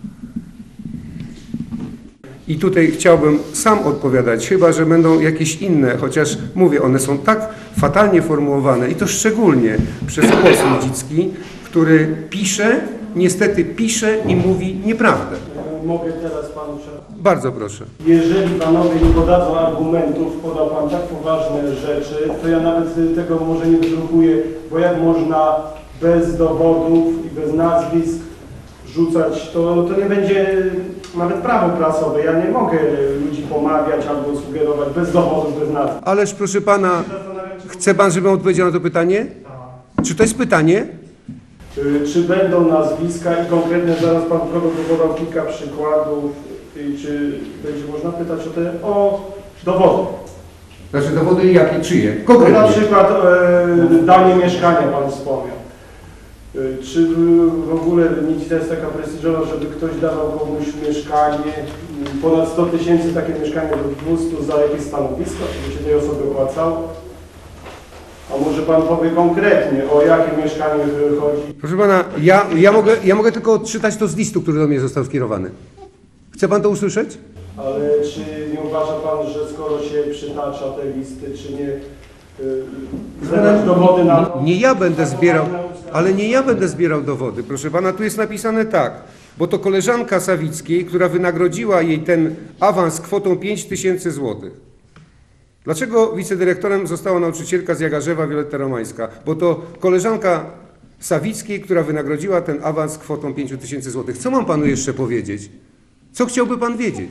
A: I tutaj chciałbym sam odpowiadać, chyba że będą jakieś inne, chociaż mówię, one są tak fatalnie formułowane i to szczególnie przez głos Nidzicki, który pisze, niestety pisze i mówi nieprawdę.
C: Mogę teraz panu przerwać?
A: Bardzo proszę.
C: Jeżeli panowie nie podadzą argumentów, podał pan tak poważne rzeczy, to ja nawet tego może nie wydrukuję, bo jak można bez dowodów i bez nazwisk rzucać, to, to nie będzie nawet prawo prasowe. Ja nie mogę ludzi pomawiać albo sugerować bez dowodów, bez nazwisk.
A: Ależ proszę pana, chce pan, żebym odpowiedział na to pytanie? Czy to jest pytanie?
C: Y, Czy będą nazwiska i konkretne, zaraz Pan Prokurator podał kilka przykładów, y, czy będzie można pytać o te, o dowody?
A: Znaczy dowody jakie, czyje?
C: No, na
A: Konkretnie.
C: przykład e, danie mieszkania Pan wspomniał. E, czy w ogóle Nidzica jest taka prestiżowa, żeby ktoś dawał komuś mieszkanie, m, ponad sto tysięcy, takie mieszkanie do dwustu za jakieś stanowisko, żeby się tej osobie opłacało? A może Pan powie konkretnie, o jakie mieszkanie chodzi?
A: Proszę pana, ja, ja, mogę, ja mogę tylko odczytać to z listu, który do mnie został skierowany. Chce pan to usłyszeć?
C: Ale czy nie uważa Pan, że skoro się przytacza te listy, czy nie y, zebrać dowody na to?
A: Nie ja będę zbierał, ale nie ja będę zbierał dowody. Proszę pana, tu jest napisane tak, bo to koleżanka Sawickiej, która wynagrodziła jej ten awans kwotą pięć tysięcy złotych. Dlaczego wicedyrektorem została nauczycielka z Jagarzewa Wioletta Romańska? Bo to koleżanka Sawickiej, która wynagrodziła ten awans kwotą pięć tysięcy złotych. Co mam panu jeszcze powiedzieć? Co chciałby pan wiedzieć?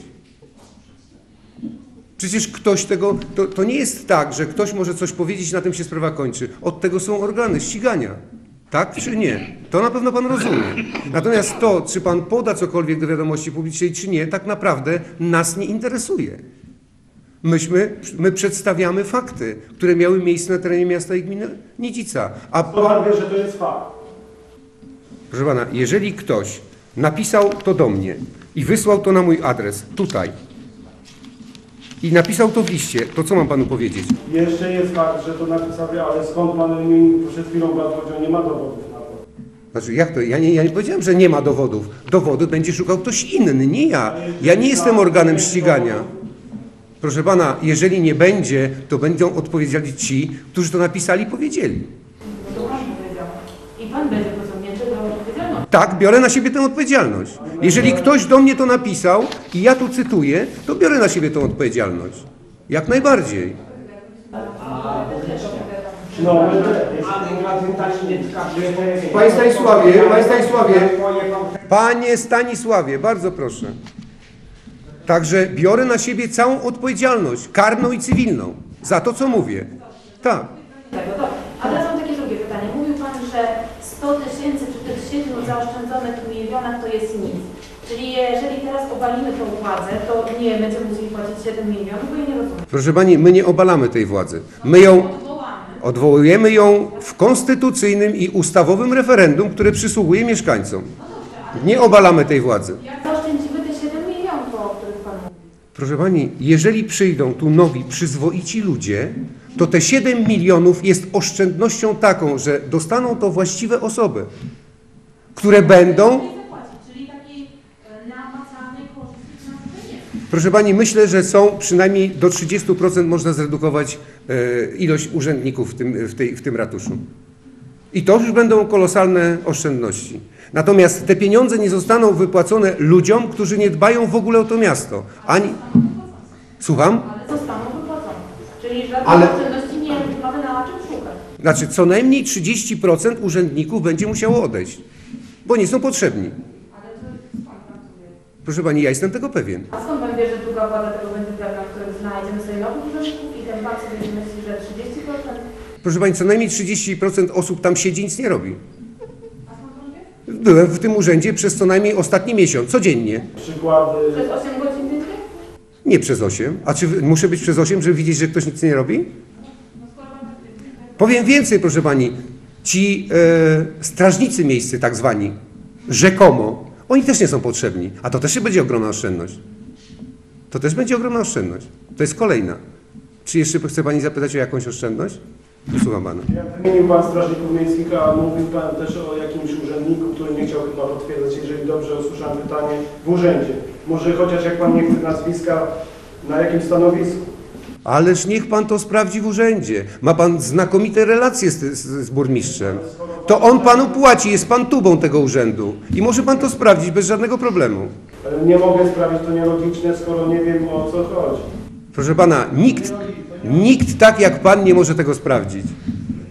A: Przecież ktoś tego, to, to nie jest tak, że ktoś może coś powiedzieć, na tym się sprawa kończy. Od tego są organy ścigania. Tak czy nie? To na pewno pan rozumie. Natomiast to, czy pan poda cokolwiek do wiadomości publicznej, czy nie, tak naprawdę nas nie interesuje. Myśmy, my przedstawiamy fakty, które miały miejsce na terenie miasta i gminy Nidzica. A
C: To Pan wie, że to jest fakt.
A: proszę pana, jeżeli ktoś napisał to do mnie i wysłał to na mój adres, tutaj, i napisał to w liście, to co mam panu powiedzieć?
C: Jeszcze jest fakt, że to napisali, ale skąd Pan mi przed chwilą Pan powiedział, nie ma dowodów na to.
A: Znaczy, jak to? Ja nie, ja nie powiedziałem, że nie ma dowodów. Dowody będzie szukał ktoś inny, nie ja. Ja nie jestem organem ścigania. Proszę pana, jeżeli nie będzie, to będą odpowiedzialni ci, którzy to napisali i powiedzieli.
F: To Pan powiedział. I Pan będzie pociągnięty do odpowiedzialności.
A: Tak, biorę na siebie tę odpowiedzialność. Jeżeli ktoś do mnie to napisał i ja tu cytuję, to biorę na siebie tę odpowiedzialność. Jak najbardziej.
C: No,
A: Panie Stanisławie, Panie Stanisławie, Panie Stanisławie, bardzo proszę. Także biorę na siebie całą odpowiedzialność, karną i cywilną, za to, co mówię. Tak.
F: Tego, dobrze. A teraz mam takie drugie pytanie. Mówił Pan, że sto tysięcy przy tych siedmiu zaoszczędzonych milionach to jest nic. Czyli jeżeli teraz obalimy tą władzę, to nie będziemy musieli płacić siedem milionów, bo ja nie rozumiem.
A: Proszę pani, my nie obalamy tej władzy. My ją
F: Odwołamy.
A: odwołujemy ją w konstytucyjnym i ustawowym referendum, które przysługuje mieszkańcom. Nie obalamy tej władzy.
F: Jak zaoszczędzimy te siedem milionów, o których Pan mówi?
A: Proszę pani, jeżeli przyjdą tu nowi, przyzwoici ludzie, to te siedem milionów jest oszczędnością taką, że dostaną to właściwe osoby, które będą...
F: Nie zapłacić, czyli takiej e, namacalnej korzyści na to nie.
A: Proszę pani, myślę, że są przynajmniej do trzydziestu procent można zredukować e, ilość urzędników w tym, w, tej, w tym ratuszu. I to już będą kolosalne oszczędności. Natomiast te pieniądze nie zostaną wypłacone ludziom, którzy nie dbają w ogóle o to miasto. Ani... Słucham?
F: Ale zostaną wypłacone. Czyli żadnych
A: Ale-
F: oszczędności nie mamy na czym szukać.
A: Znaczy, co najmniej trzydzieści procent urzędników będzie musiało odejść, bo nie są potrzebni. Proszę pani, ja jestem tego pewien.
F: A skąd Pan wie, że druga władza tego będzie pewna, w którym znajdziemy sobie nowych urzędników i ten Pan sobie myśli, że trzydzieści procent?
A: Proszę pani, co najmniej trzydzieści procent osób tam siedzi i nic nie robi. Byłem w tym urzędzie przez co najmniej ostatni miesiąc, codziennie.
C: przykłady.
F: Przez osiem godzin dziennie?
A: Nie przez osiem. A czy muszę być przez osiem, żeby widzieć, że ktoś nic nie robi? Powiem więcej, proszę pani. Ci e, strażnicy miejscy tak zwani, rzekomo, oni też nie są potrzebni. A to też się będzie ogromna oszczędność. To też będzie ogromna oszczędność. To jest kolejna. Czy jeszcze chce pani zapytać o jakąś oszczędność? Słucham pana.
C: Wymienił Pan strażników miejskich, a mówił Pan też o jakimś urzędniku, który nie chciał chyba potwierdzać, jeżeli dobrze usłyszałem pytanie, w urzędzie. Może chociaż jak Pan nie chce nazwiska, na jakim stanowisku?
A: Ależ niech pan to sprawdzi w urzędzie. Ma pan znakomite relacje z, z, z burmistrzem. To on panu płaci, jest pan tubą tego urzędu. I może pan to sprawdzić bez żadnego problemu.
C: Ale nie mogę sprawić, to nielogiczne, skoro nie wiem, o co chodzi.
A: Proszę pana, nikt, nikt tak jak pan nie może tego sprawdzić.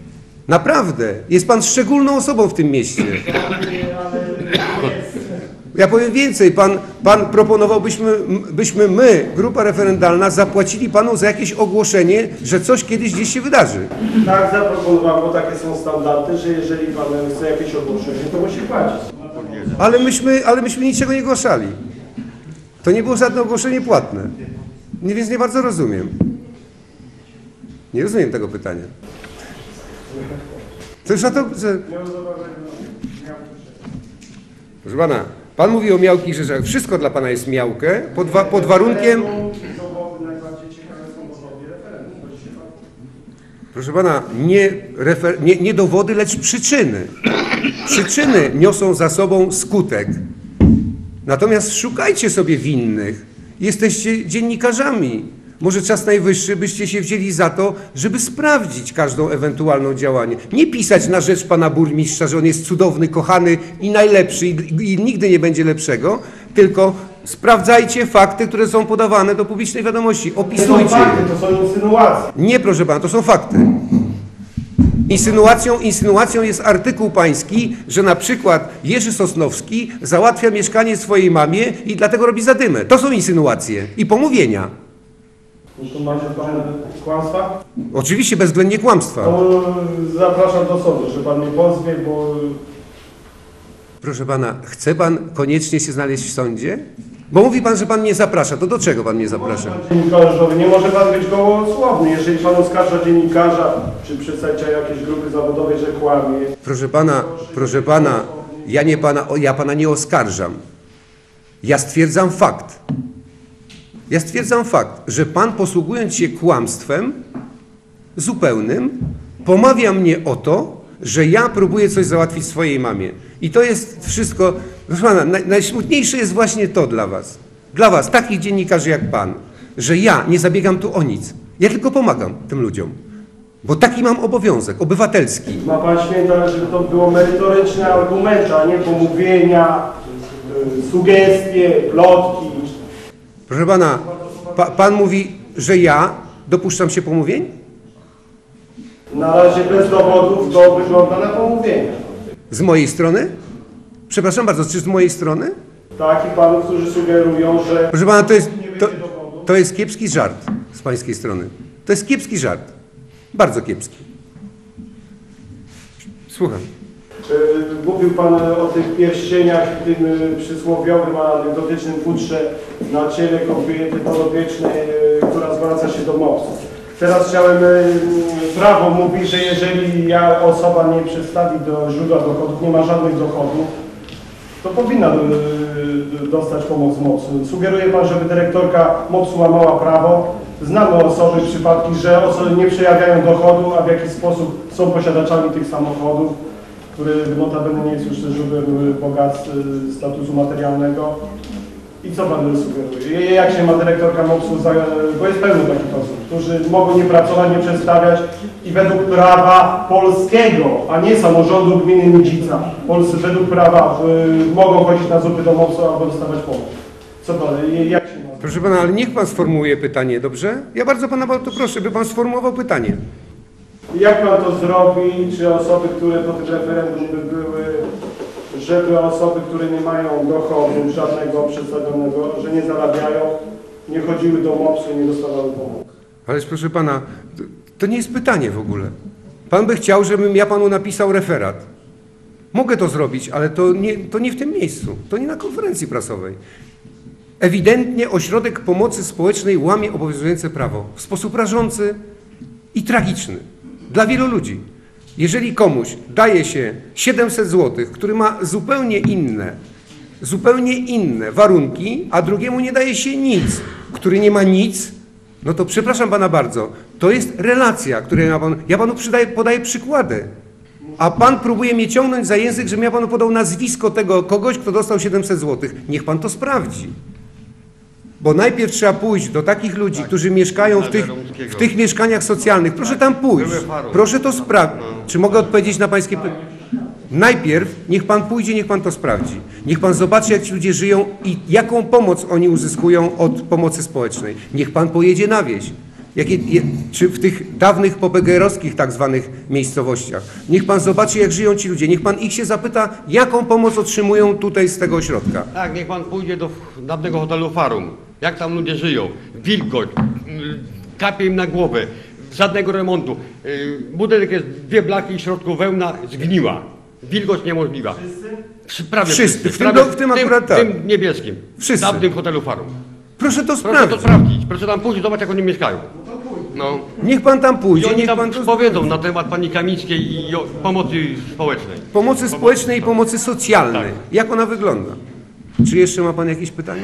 A: Naprawdę. Jest pan szczególną osobą w tym mieście. Ja powiem więcej, pan, pan proponował, byśmy, byśmy my, grupa referendalna, zapłacili panu za jakieś ogłoszenie, że coś kiedyś gdzieś się wydarzy.
C: Tak zaproponowałem, bo takie są standardy, że jeżeli pan chce jakieś ogłoszenie, to musi płacić.
A: Ale myśmy, ale myśmy niczego nie ogłaszali. To nie było żadne ogłoszenie płatne. Nie, więc nie bardzo rozumiem. Nie rozumiem tego pytania. To już na to, że... Proszę pana, pan mówi o miałkich rzeczach. Wszystko dla pana jest miałkę, pod, wa pod warunkiem... Proszę pana, nie, refer... nie, nie dowody, lecz przyczyny. Przyczyny niosą za sobą skutek. Natomiast szukajcie sobie winnych. Jesteście dziennikarzami. Może czas najwyższy, byście się wzięli za to, żeby sprawdzić każdą ewentualną działanie. Nie pisać na rzecz pana burmistrza, że on jest cudowny, kochany i najlepszy i, i nigdy nie będzie lepszego, tylko sprawdzajcie fakty, które są podawane do publicznej wiadomości. Opisujcie
C: To są fakty,
A: je.
C: to są insynuacje.
A: Nie, proszę pana, to są fakty. Insynuacją, insynuacją jest artykuł pański, że na przykład Jerzy Sosnowski załatwia mieszkanie swojej mamie i dlatego robi zadymę. To są insynuacje i pomówienia.
C: No to macie pan kłamstwa?
A: Oczywiście bezwzględnie kłamstwa.
C: To zapraszam do sądu, że pan mnie pozwie, bo...
A: Proszę pana, chce pan koniecznie się znaleźć w sądzie? Bo mówi pan, że pan mnie zaprasza. To do czego pan mnie zaprasza?
C: Dziennikarzowi nie może pan być gołosłowny. Jeżeli pan oskarża dziennikarza czy przedstawiciela jakiejś grupy zawodowej, że kłamie.
A: Proszę pana, proszę pana, ja, nie pana, ja pana nie oskarżam. Ja stwierdzam fakt. Ja stwierdzam fakt, że pan, posługując się kłamstwem zupełnym, pomawia mnie o to, że ja próbuję coś załatwić swojej mamie. I to jest wszystko, proszę pana, naj, najsmutniejsze jest właśnie to dla was. Dla was, takich dziennikarzy jak pan, że ja nie zabiegam tu o nic. Ja tylko pomagam tym ludziom. Bo taki mam obowiązek, obywatelski.
C: Ma pan święta, żeby to było merytoryczne argumenty, a nie pomówienia, y, sugestie, plotki.
A: Proszę pana, pa, pan mówi, że ja dopuszczam się pomówień?
C: Na razie bez dowodów to wygląda na pomówienia.
A: Z mojej strony? Przepraszam bardzo, czy z mojej strony?
C: Takich panów, którzy sugerują, że
A: Proszę pana, to jest,
C: nie
A: to,
C: będzie dowodów.
A: to jest kiepski żart z pańskiej strony. To jest kiepski żart. Bardzo kiepski. Słucham.
C: Y, Mówił pan o tych pierścieniach, tym y, przysłowiowym, anegdotycznym futrze na ciele kobiety podopiecznej, y, która zwraca się do mopsu. Teraz chciałem, y, prawo mówi, że jeżeli ja, osoba nie przedstawi do źródła dochodów, nie ma żadnych dochodów, to powinna y, y, dostać pomoc mopsu. Sugeruje pan, żeby dyrektorka mopsu łamała prawo. Znamy osoby, przypadki, że osoby nie przejawiają dochodu, a w jakiś sposób są posiadaczami tych samochodów, który notabene nie jest już źródłem bogactw statusu materialnego. I co pan sugeruje? Jak się ma dyrektorka mopsu, bo jest pełno takich osób, którzy mogą nie pracować, nie przedstawiać i według prawa polskiego, a nie samorządu gminy Nidzica, Polscy według prawa y, mogą chodzić na zupy do mopsu albo dostawać pomoc. Co pan, jak się ma?
A: Proszę pana, ale niech pan sformułuje pytanie, dobrze? Ja bardzo pana bardzo proszę, by pan sformułował pytanie.
C: Jak pan to zrobi, czy osoby, które po tym referendum by były, żeby osoby, które nie mają dochodu żadnego przedstawionego, że nie zarabiają, nie chodziły do mopsu i nie dostawały pomocy?
A: Ależ proszę pana, to, to nie jest pytanie w ogóle. Pan by chciał, żebym ja panu napisał referat. Mogę to zrobić, ale to nie, to nie w tym miejscu, to nie na konferencji prasowej. Ewidentnie ośrodek pomocy społecznej łamie obowiązujące prawo w sposób rażący i tragiczny dla wielu ludzi. Jeżeli komuś daje się siedemset złotych, który ma zupełnie inne, zupełnie inne warunki, a drugiemu nie daje się nic, który nie ma nic, no to przepraszam pana bardzo, to jest relacja, której ja panu, ja panu przydaję, podaję przykłady. A pan próbuje mnie ciągnąć za język, żebym ja panu podał nazwisko tego kogoś, kto dostał siedemset złotych. Niech pan to sprawdzi. Bo najpierw trzeba pójść do takich ludzi, którzy mieszkają w tych, w tych mieszkaniach socjalnych. Proszę tam pójść. Proszę to sprawdzić. Czy mogę odpowiedzieć na pańskie pytanie? Najpierw niech pan pójdzie, niech pan to sprawdzi. Niech pan zobaczy, jak ci ludzie żyją i jaką pomoc oni uzyskują od pomocy społecznej. Niech pan pojedzie na wieś. Jakie, je, czy w tych dawnych P G R-owskich tak zwanych miejscowościach. Niech pan zobaczy, jak żyją ci ludzie. Niech pan ich się zapyta, jaką pomoc otrzymują tutaj z tego ośrodka.
G: Tak, niech pan pójdzie do dawnego hotelu Farum. Jak tam ludzie żyją? Wilgoć, mm, kapie im na głowę, żadnego remontu. Yy, Budynek jest dwie blaki i w środku wełna zgniła. Wilgoć niemożliwa. Wszyscy? Prawie
A: Wszyscy.
G: wszyscy.
A: W tym
G: Prawie,
A: do- w tym akurat tak.
G: W tym niebieskim.
A: Wszyscy.
G: W dawnym hotelu Farum.
A: Proszę to
G: Proszę
A: sprawdzić.
G: to sprawdzić. Proszę tam pójść, zobacz jak oni mieszkają. No.
A: Niech pan tam
G: I
A: pójdzie,
G: oni
A: niech
G: tam
A: pan to
G: powiedzą na temat pani Kamickiej i o pomocy społecznej.
A: pomocy społecznej i pomocy socjalnej.
G: Tak.
A: Jak ona wygląda? Czy jeszcze ma pan jakieś pytania?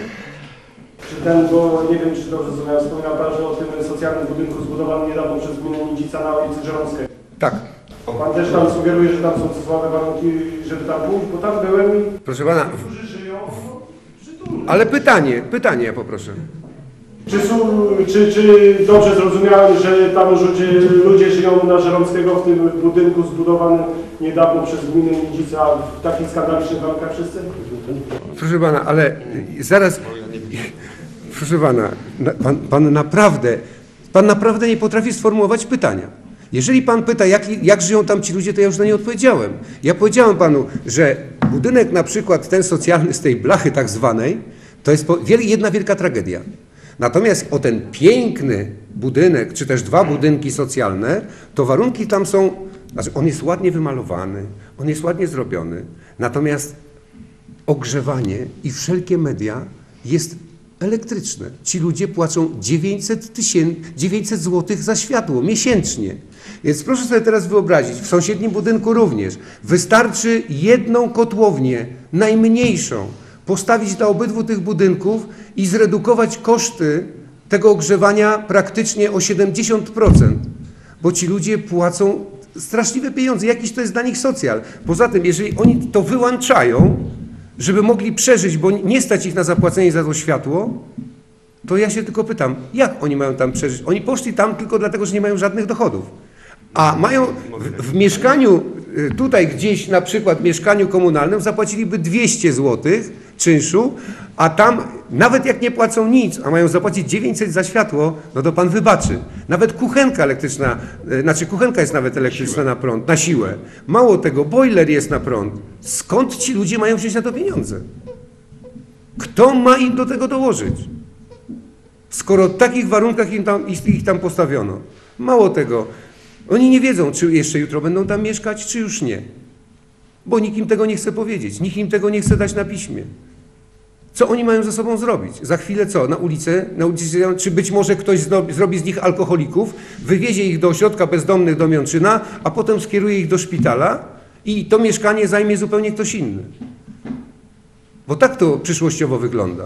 C: Czy ten, bo nie wiem, czy dobrze zrozumiałem, wspominał Pan, że o tym socjalnym budynku zbudowanym niedawno przez gminę Nidzica na ulicy Żeromskiej.
A: Tak.
C: Pan też tam sugeruje, że tam są słabe warunki, żeby tam pójść, bo tam byłem i
A: Proszę pana,
C: którzy żyją przytulnie.
A: ale pytanie, pytanie ja poproszę.
C: Czy, są, czy, czy dobrze zrozumiałem, że tam ludzie, ludzie żyją na Żeromskiego w tym budynku zbudowanym niedawno przez gminę Nidzica w takich skandalicznych warunkach wszyscy?
A: Proszę pana, ale zaraz, proszę pana, na- pan, pan naprawdę, pan naprawdę nie potrafi sformułować pytania. Jeżeli pan pyta, jak, jak żyją tam ci ludzie, to ja już na nie odpowiedziałem. Ja powiedziałem panu, że budynek na przykład ten socjalny z tej blachy tak zwanej, to jest po- wiel- jedna wielka tragedia. Natomiast o ten piękny budynek, czy też dwa budynki socjalne, to warunki tam są, znaczy on jest ładnie wymalowany, on jest ładnie zrobiony, natomiast ogrzewanie i wszelkie media jest elektryczne. Ci ludzie płacą dziewięćset tysięcy, dziewięćset złotych za światło miesięcznie. Więc proszę sobie teraz wyobrazić, w sąsiednim budynku również wystarczy jedną kotłownię, najmniejszą, postawić dla obydwu tych budynków i zredukować koszty tego ogrzewania praktycznie o siedemdziesiąt procent, bo ci ludzie płacą straszliwe pieniądze, jakiś to jest dla nich socjal. Poza tym, jeżeli oni to wyłączają, żeby mogli przeżyć, bo nie stać ich na zapłacenie za to światło, to ja się tylko pytam, jak oni mają tam przeżyć? Oni poszli tam tylko dlatego, że nie mają żadnych dochodów. A mają w, w mieszkaniu, y, tutaj gdzieś na przykład w mieszkaniu komunalnym zapłaciliby dwieście złotych czynszu, a tam nawet jak nie płacą nic, a mają zapłacić dziewięćset za światło, no to pan wybaczy. Nawet kuchenka elektryczna, y, znaczy kuchenka jest nawet elektryczna na prąd, na siłę. Mało tego, boiler jest na prąd. Skąd ci ludzie mają wziąć na to pieniądze? Kto ma im do tego dołożyć? Skoro w takich warunkach im tam, ich, ich tam postawiono. Mało tego, oni nie wiedzą, czy jeszcze jutro będą tam mieszkać, czy już nie. Bo nikt im tego nie chce powiedzieć, nikt im tego nie chce dać na piśmie. Co oni mają ze sobą zrobić? Za chwilę co? Na ulicę? Na ulicy czy być może ktoś zro- zrobi z nich alkoholików, wywiezie ich do ośrodka bezdomnych do Miączyna, a potem skieruje ich do szpitala i to mieszkanie zajmie zupełnie ktoś inny. Bo tak to przyszłościowo wygląda.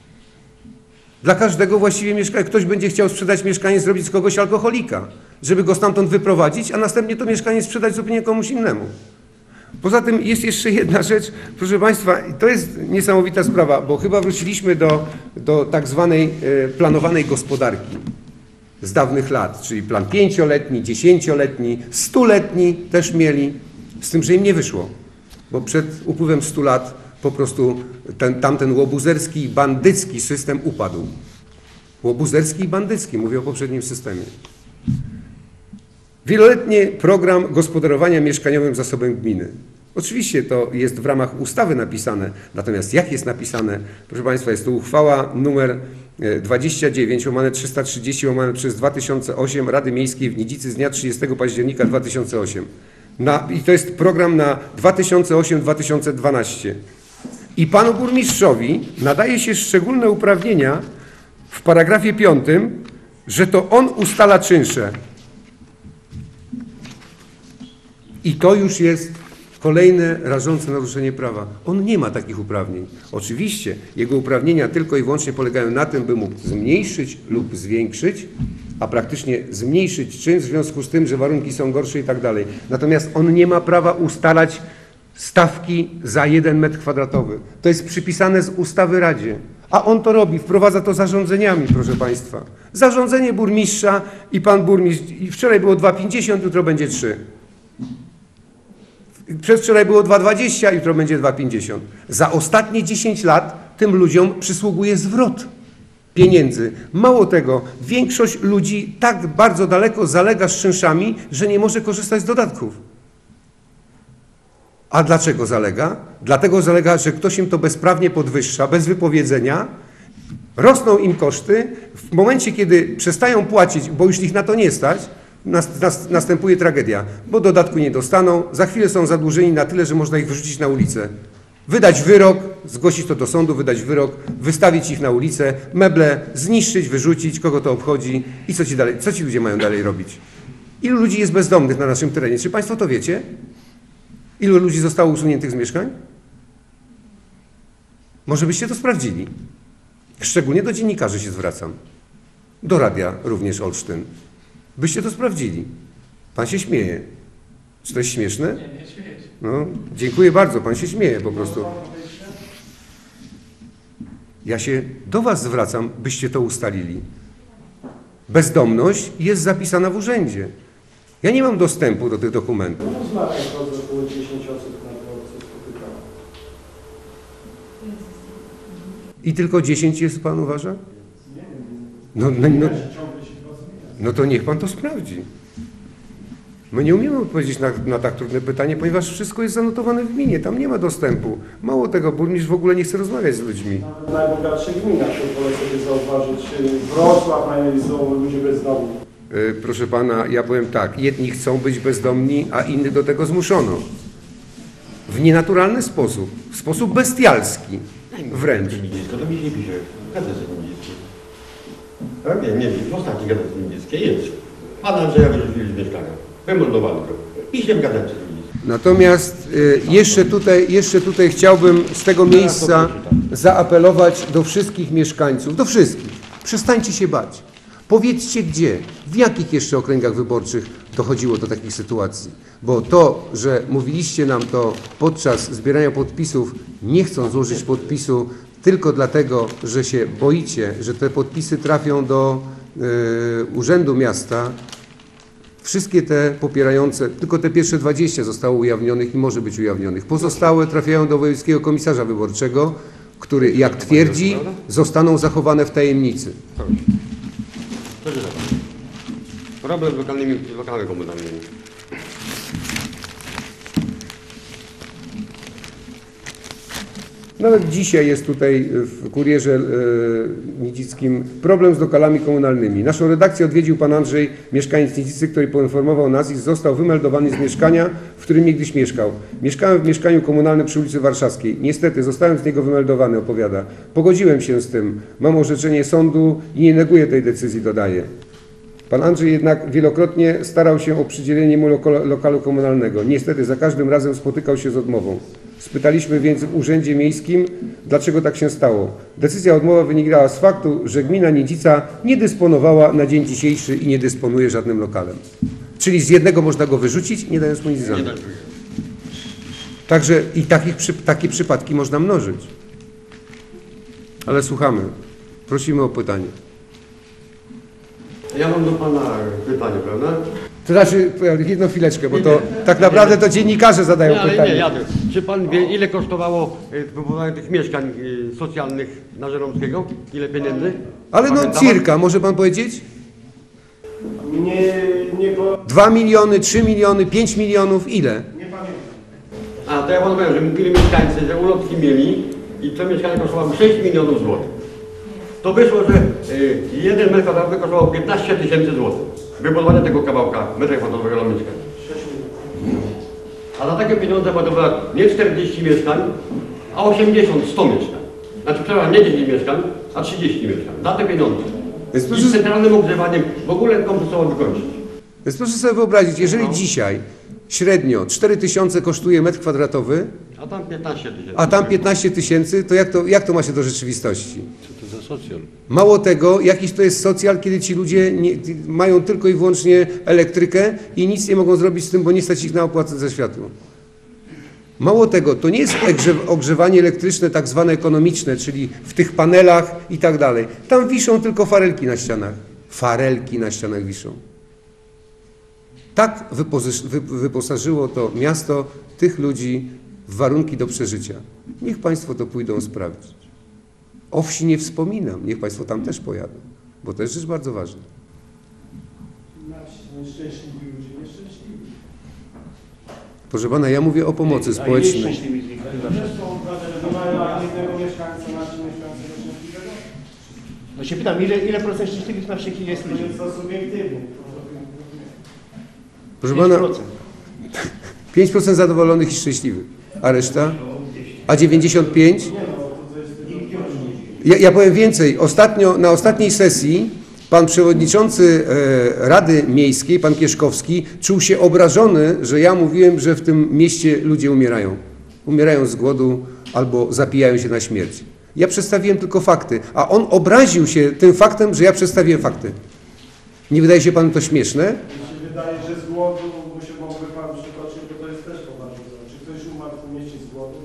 A: Dla każdego właściwie mieszkania, ktoś będzie chciał sprzedać mieszkanie, zrobić z kogoś alkoholika, żeby go stamtąd wyprowadzić, a następnie to mieszkanie sprzedać zupełnie komuś innemu. Poza tym jest jeszcze jedna rzecz, proszę Państwa, i to jest niesamowita sprawa, bo chyba wróciliśmy do, do tak zwanej e, planowanej gospodarki z dawnych lat, czyli plan pięcioletni, dziesięcioletni, stuletni też mieli, z tym, że im nie wyszło, bo przed upływem stu lat po prostu ten, tamten łobuzerski, bandycki system upadł. Łobuzerski i bandycki, mówię o poprzednim systemie. Wieloletni program gospodarowania mieszkaniowym zasobem gminy. Oczywiście to jest w ramach ustawy napisane, natomiast jak jest napisane, proszę Państwa, jest to uchwała numer dwadzieścia dziewięć łamane trzysta trzydzieści łamane przez dwa tysiące osiem Rady Miejskiej w Nidzicy z dnia trzydziestego października dwa tysiące ósmego. Na, I to jest program na dwa tysiące osiem do dwa tysiące dwunastego. I panu burmistrzowi nadaje się szczególne uprawnienia w paragrafie piątym, że to on ustala czynsze. I to już jest kolejne rażące naruszenie prawa. On nie ma takich uprawnień. Oczywiście jego uprawnienia tylko i wyłącznie polegają na tym, by mógł zmniejszyć lub zwiększyć, a praktycznie zmniejszyć czyn w związku z tym, że warunki są gorsze i tak dalej. Natomiast on nie ma prawa ustalać stawki za jeden metr kwadratowy. To jest przypisane z ustawy Radzie. A on to robi, wprowadza to zarządzeniami, proszę Państwa. Zarządzenie burmistrza i pan burmistrz, i wczoraj było dwa pięćdziesiąt, jutro będzie trzy. Przedwczoraj było dwa dwadzieścia, jutro będzie dwa pięćdziesiąt. Za ostatnie dziesięć lat tym ludziom przysługuje zwrot. pieniędzy. Mało tego, większość ludzi tak bardzo daleko zalega z czynszami, że nie może korzystać z dodatków. A dlaczego zalega? Dlatego zalega, że ktoś im to bezprawnie podwyższa, bez wypowiedzenia, rosną im koszty. W momencie, kiedy przestają płacić, bo już ich na to nie stać, nas, nas, następuje tragedia, bo dodatku nie dostaną, za chwilę są zadłużeni na tyle, że można ich wyrzucić na ulicę. Wydać wyrok, zgłosić to do sądu, wydać wyrok, wystawić ich na ulicę, meble zniszczyć, wyrzucić, kogo to obchodzi i co ci, dalej, co ci ludzie mają dalej robić? Ilu ludzi jest bezdomnych na naszym terenie? Czy Państwo to wiecie? Ilu ludzi zostało usuniętych z mieszkań? Może byście to sprawdzili. Szczególnie do dziennikarzy się zwracam. Do radia również Olsztyn. Byście to sprawdzili. Pan się śmieje. Czy to jest śmieszne?
E: Nie, nie śmieję się.
A: No, dziękuję bardzo. Pan się śmieje po prostu. Ja się do Was zwracam, byście to ustalili. Bezdomność jest zapisana w urzędzie. Ja nie mam dostępu do tych dokumentów.
C: No znam, jak chodzę, około dziesięć osób na to co spotykam.
A: I tylko dziesięć jest, Pan uważa? No, no, no, no to niech Pan to sprawdzi. My nie umiemy odpowiedzieć na, na tak trudne pytanie, ponieważ wszystko jest zanotowane w gminie, tam nie ma dostępu. Mało tego, burmistrz w ogóle nie chce rozmawiać z ludźmi.
C: W najbogatszych gminach, pozwolę sobie zauważyć, Wrocław, najmniej są ludzie bezdomni.
A: Yy, proszę Pana, ja powiem tak, jedni chcą być bezdomni, a innych do tego zmuszono. W nienaturalny sposób, w sposób bestialski wręcz.
G: To do mnie nie pisze. Gazety niemieckie. Tak? Nie, nie wiem, w ostatniej gazecie niemieckiej jest. Pana Andrzeja wyrzucili z mieszkania. Wymontowano go. Pisze w gazecie niemieckiej.
A: Natomiast y, jeszcze, tutaj, jeszcze tutaj chciałbym z tego miejsca zaapelować do wszystkich mieszkańców, do wszystkich. Przestańcie się bać. Powiedzcie gdzie, w jakich jeszcze okręgach wyborczych dochodziło do takich sytuacji. Bo to, że mówiliście nam to podczas zbierania podpisów, nie chcą złożyć podpisu tylko dlatego, że się boicie, że te podpisy trafią do y, Urzędu Miasta. Wszystkie te popierające, tylko te pierwsze dwadzieścia zostało ujawnionych i może być ujawnionych. Pozostałe trafiają do Wojewódzkiego Komisarza Wyborczego, który, jak twierdzi, zostaną zachowane w tajemnicy.
G: Problem z lokalnymi, lokalnymi komunalnymi.
A: Nawet dzisiaj jest tutaj w Kurierze e, Nidzickim problem z lokalami komunalnymi. Naszą redakcję odwiedził pan Andrzej, mieszkaniec Nidzicy, który poinformował nas, iż został wymeldowany z mieszkania, w którym niegdyś mieszkał. Mieszkałem w mieszkaniu komunalnym przy ulicy Warszawskiej. Niestety zostałem z niego wymeldowany, opowiada. Pogodziłem się z tym. Mam orzeczenie sądu i nie neguję tej decyzji, dodaje. Pan Andrzej jednak wielokrotnie starał się o przydzielenie mu lokalu komunalnego. Niestety za każdym razem spotykał się z odmową. Spytaliśmy więc w Urzędzie Miejskim, dlaczego tak się stało. Decyzja odmowa wynikała z faktu, że gmina Nidzica nie dysponowała na dzień dzisiejszy i nie dysponuje żadnym lokalem. Czyli z jednego można go wyrzucić, nie dając mu nic za to. Także i takich, takie przypadki można mnożyć. Ale słuchamy. Prosimy o pytanie.
G: Ja mam do Pana pytanie, prawda?
A: To znaczy, jedną chwileczkę, bo to tak naprawdę to dziennikarze zadają
G: Nie, ale
A: pytanie.
G: nie, jadę. Czy Pan wie, ile kosztowało y, wybudowanie tych mieszkań y, socjalnych na Żeromskiego? Ile pieniędzy?
A: Ale no
G: Pamięta
A: cirka, może pan powiedzieć?
C: Nie, nie, po,
A: Dwa miliony, trzy miliony, pięć milionów, ile?
C: nie pamiętam.
G: A, to ja Panu powiem, że mówili mieszkańcy, że ulotki mieli i to mieszkanie kosztowało sześć milionów złotych. To wyszło, że y, jeden metr kwadratowy kosztował piętnaście tysięcy złotych. Wybudowanie tego kawałka metra kwadratowego na mieszkanie. A za takie pieniądze budowano nie czterdzieści mieszkań, a osiemdziesiąt, sto mieszkań. Znaczy, przepraszam, nie dziesięć mieszkań, a trzydzieści mieszkań. Za te pieniądze.
A: Więc
G: I
A: proszę,
G: z centralnym ogrzewaniem w ogóle kompleksowo wykończyć.
A: więc proszę sobie wyobrazić, jeżeli dzisiaj średnio cztery tysiące kosztuje metr kwadratowy,
G: A tam piętnaście tysięcy.
A: a tam piętnaście tysięcy, to jak, to jak to ma się do rzeczywistości?
E: Co to za socjal?
A: Mało tego, jakiś to jest socjal, kiedy ci ludzie nie, mają tylko i wyłącznie elektrykę i nic nie mogą zrobić z tym, bo nie stać ich na opłatę za światło. Mało tego, to nie jest ogrzewanie elektryczne tak zwane ekonomiczne, czyli w tych panelach i tak dalej. Tam wiszą tylko farelki na ścianach. Farelki na ścianach wiszą. Tak wyposażyło to miasto tych ludzi w warunki do przeżycia. Niech Państwo to pójdą sprawdzić. O wsi nie wspominam, niech Państwo tam też pojadą, bo to jest rzecz bardzo ważna.
C: Nieszczęśliwi ludzie, nieszczęśliwi.
A: Proszę Pana, ja mówię o pomocy
D: A ile
A: społecznej.
D: szczęśliwych z nich zawsze?
C: To mają aktywnego mieszkańca, nasi mieszkańcy szczęśliwego?
D: No się pytam, ile, ile procent szczęśliwych na wsi jest
C: To
D: ludzi?
C: jest to subiektywnie.
A: Proszę Pana,
D: pięć procent.
A: pięć procent zadowolonych i szczęśliwych, a reszta? A dziewięćdziesiąt pięć procent? Ja, ja powiem więcej. Ostatnio, na ostatniej sesji pan przewodniczący e, Rady Miejskiej, pan Kieszkowski, czuł się obrażony, że ja mówiłem, że w tym mieście ludzie umierają. Umierają z głodu albo zapijają się na śmierć. Ja przedstawiłem tylko fakty, a on obraził się tym faktem, że ja przedstawiłem fakty. Nie wydaje się panu to śmieszne?
C: Mi się wydaje, że z głodu, bo się mógłby pan przytoczyć, to to jest też poważne. Czy ktoś umarł w tym mieście z głodu?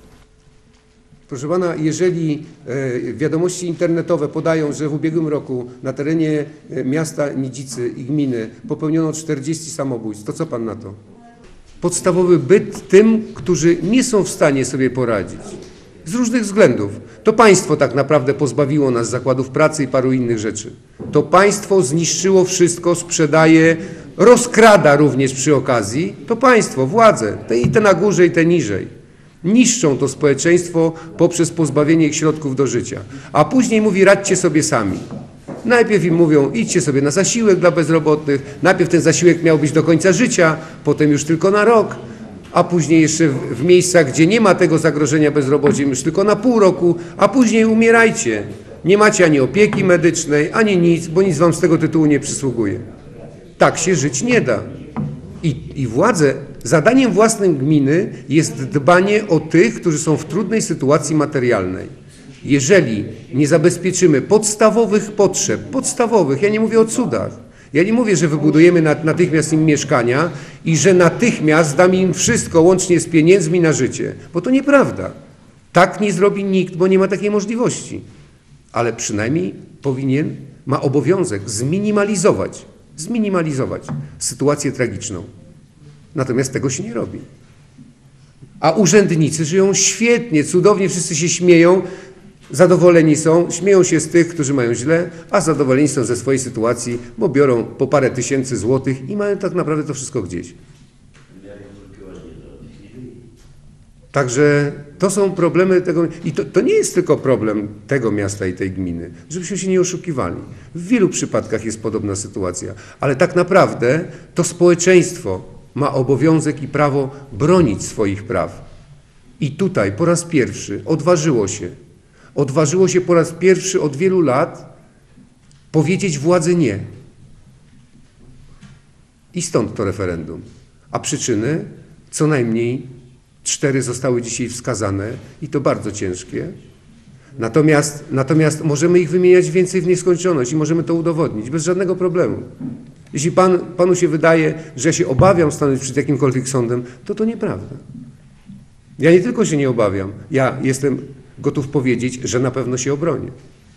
A: Proszę Pana, jeżeli e, wiadomości internetowe podają, że w ubiegłym roku na terenie e, miasta Nidzicy i gminy popełniono czterdzieści samobójstw, to co Pan na to? Podstawowy byt tym, którzy nie są w stanie sobie poradzić. Z różnych względów. To państwo tak naprawdę pozbawiło nas zakładów pracy i paru innych rzeczy. To państwo zniszczyło wszystko, sprzedaje, rozkrada również przy okazji. To państwo, władze, te, i te na górze i te niżej. Niszczą to społeczeństwo poprzez pozbawienie ich środków do życia. A później mówi, radźcie sobie sami. Najpierw im mówią, idźcie sobie na zasiłek dla bezrobotnych, najpierw ten zasiłek miał być do końca życia, potem już tylko na rok, a później jeszcze w, w miejscach, gdzie nie ma tego zagrożenia bezrobociem, już tylko na pół roku, a później umierajcie. Nie macie ani opieki medycznej, ani nic, bo nic wam z tego tytułu nie przysługuje. Tak się żyć nie da. I, i władze, zadaniem własnym gminy jest dbanie o tych, którzy są w trudnej sytuacji materialnej. Jeżeli nie zabezpieczymy podstawowych potrzeb, podstawowych, ja nie mówię o cudach, ja nie mówię, że wybudujemy natychmiast im mieszkania i że natychmiast damy im wszystko, łącznie z pieniędzmi na życie, bo to nieprawda. Tak nie zrobi nikt, bo nie ma takiej możliwości. Ale przynajmniej powinien, ma obowiązek zminimalizować, zminimalizować sytuację tragiczną. Natomiast tego się nie robi. A urzędnicy żyją świetnie, cudownie, wszyscy się śmieją, zadowoleni są, śmieją się z tych, którzy mają źle, a zadowoleni są ze swojej sytuacji, bo biorą po parę tysięcy złotych i mają tak naprawdę to wszystko gdzieś. Także to są problemy tego, i to, to nie jest tylko problem tego miasta i tej gminy, żebyśmy się nie oszukiwali. W wielu przypadkach jest podobna sytuacja, ale tak naprawdę to społeczeństwo ma obowiązek i prawo bronić swoich praw. I tutaj po raz pierwszy odważyło się, odważyło się po raz pierwszy od wielu lat powiedzieć władzy nie. I stąd to referendum. A przyczyny co najmniej cztery zostały dzisiaj wskazane i to bardzo ciężkie. Natomiast, natomiast możemy ich wymieniać więcej w nieskończoność i możemy to udowodnić bez żadnego problemu. Jeśli pan, panu się wydaje, że ja się obawiam stanąć przed jakimkolwiek sądem, to to nieprawda. Ja nie tylko się nie obawiam, ja jestem gotów powiedzieć, że na pewno się obronię.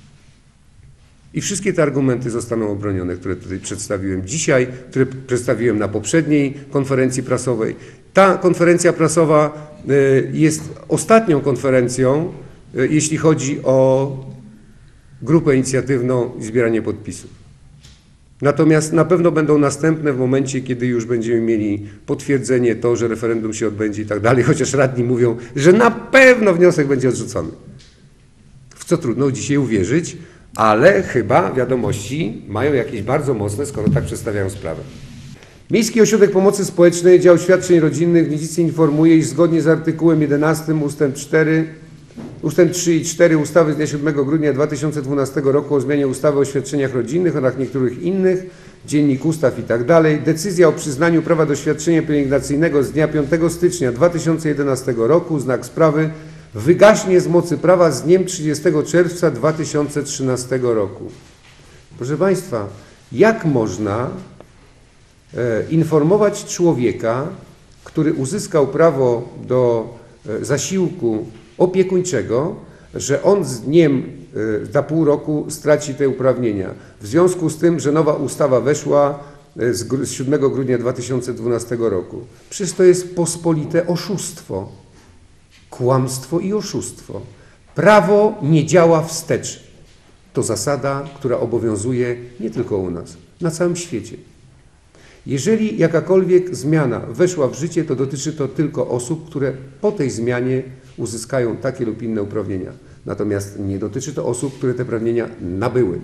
A: I wszystkie te argumenty zostaną obronione, które tutaj przedstawiłem dzisiaj, które przedstawiłem na poprzedniej konferencji prasowej. Ta konferencja prasowa jest ostatnią konferencją, jeśli chodzi o grupę inicjatywną i zbieranie podpisów. Natomiast na pewno będą następne w momencie, kiedy już będziemy mieli potwierdzenie to, że referendum się odbędzie i tak dalej, chociaż radni mówią, że na pewno wniosek będzie odrzucony. W co trudno dzisiaj uwierzyć, ale chyba wiadomości mają jakieś bardzo mocne, skoro tak przedstawiają sprawę. Miejski Ośrodek Pomocy Społecznej, Dział Świadczeń Rodzinnych w Nidzicy informuje, iż zgodnie z artykułem jedenastym ustęp cztery, ustęp trzy i cztery ustawy z dnia siódmego grudnia dwa tysiące dwunastego roku o zmianie ustawy o świadczeniach rodzinnych oraz niektórych innych, Dziennik Ustaw i tak dalej, decyzja o przyznaniu prawa do świadczenia pielęgnacyjnego z dnia piątego stycznia dwa tysiące jedenastego roku, znak sprawy, wygaśnie z mocy prawa z dniem trzydziestego czerwca dwa tysiące trzynastego roku. Proszę Państwa, jak można e, informować człowieka, który uzyskał prawo do e, zasiłku opiekuńczego, że on z dniem e, za pół roku straci te uprawnienia. W związku z tym, że nowa ustawa weszła e, z, z siódmego grudnia dwa tysiące dwunastego roku. Przecież to jest pospolite oszustwo. Kłamstwo i oszustwo. Prawo nie działa wstecz. To zasada, która obowiązuje nie tylko u nas, na całym świecie. Jeżeli jakakolwiek zmiana weszła w życie, to dotyczy to tylko osób, które po tej zmianie uzyskają takie lub inne uprawnienia. Natomiast nie dotyczy to osób, które te uprawnienia nabyły.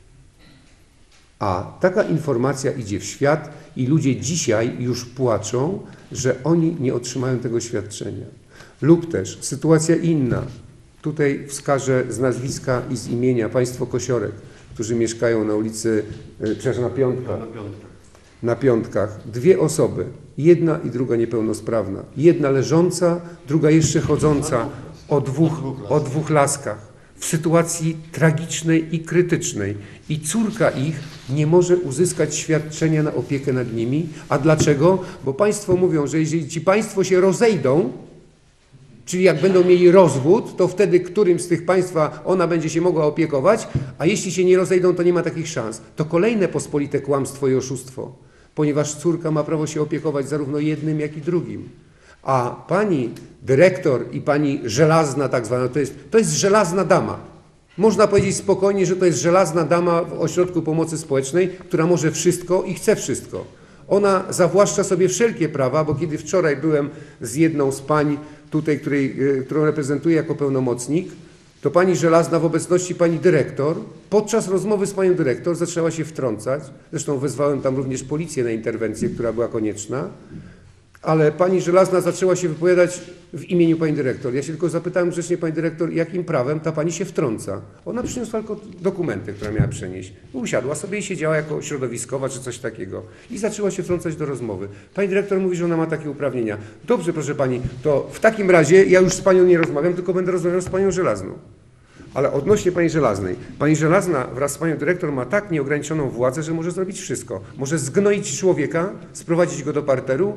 A: A taka informacja idzie w świat i ludzie dzisiaj już płaczą, że oni nie otrzymają tego świadczenia. Lub też sytuacja inna. Tutaj wskażę z nazwiska i z imienia państwo Kosiorek, którzy mieszkają na ulicy, e, przepraszam, na Piątkach. Na Piątkach. Dwie osoby, jedna i druga niepełnosprawna. Jedna leżąca, druga jeszcze chodząca o dwóch, o dwóch laskach. W sytuacji tragicznej i krytycznej. I córka ich nie może uzyskać świadczenia na opiekę nad nimi. A dlaczego? Bo państwo mówią, że jeżeli ci państwo się rozejdą, czyli jak będą mieli rozwód, to wtedy którym z tych państwa ona będzie się mogła opiekować, a jeśli się nie rozejdą, to nie ma takich szans. To kolejne pospolite kłamstwo i oszustwo, ponieważ córka ma prawo się opiekować zarówno jednym, jak i drugim. A pani dyrektor i pani żelazna tak zwana, to jest, to jest żelazna dama. Można powiedzieć spokojnie, że to jest żelazna dama w ośrodku pomocy społecznej, która może wszystko i chce wszystko. Ona zawłaszcza sobie wszelkie prawa, bo kiedy wczoraj byłem z jedną z pań tutaj, której, którą reprezentuję jako pełnomocnik, to pani żelazna w obecności pani dyrektor, podczas rozmowy z panią dyrektor zaczęła się wtrącać, zresztą wezwałem tam również policję na interwencję, która była konieczna, ale pani żelazna zaczęła się wypowiadać w imieniu pani dyrektor. Ja się tylko zapytałem grzecznie pani dyrektor, jakim prawem ta pani się wtrąca. Ona przyniosła tylko dokumenty, które miała przenieść. Usiadła sobie i siedziała jako środowiskowa czy coś takiego. I zaczęła się wtrącać do rozmowy. Pani dyrektor mówi, że ona ma takie uprawnienia. Dobrze, proszę pani, to w takim razie ja już z panią nie rozmawiam, tylko będę rozmawiał z panią żelazną. Ale odnośnie pani Żelaznej. Pani Żelazna wraz z panią dyrektor ma tak nieograniczoną władzę, że może zrobić wszystko. Może zgnoić człowieka, sprowadzić go do parteru,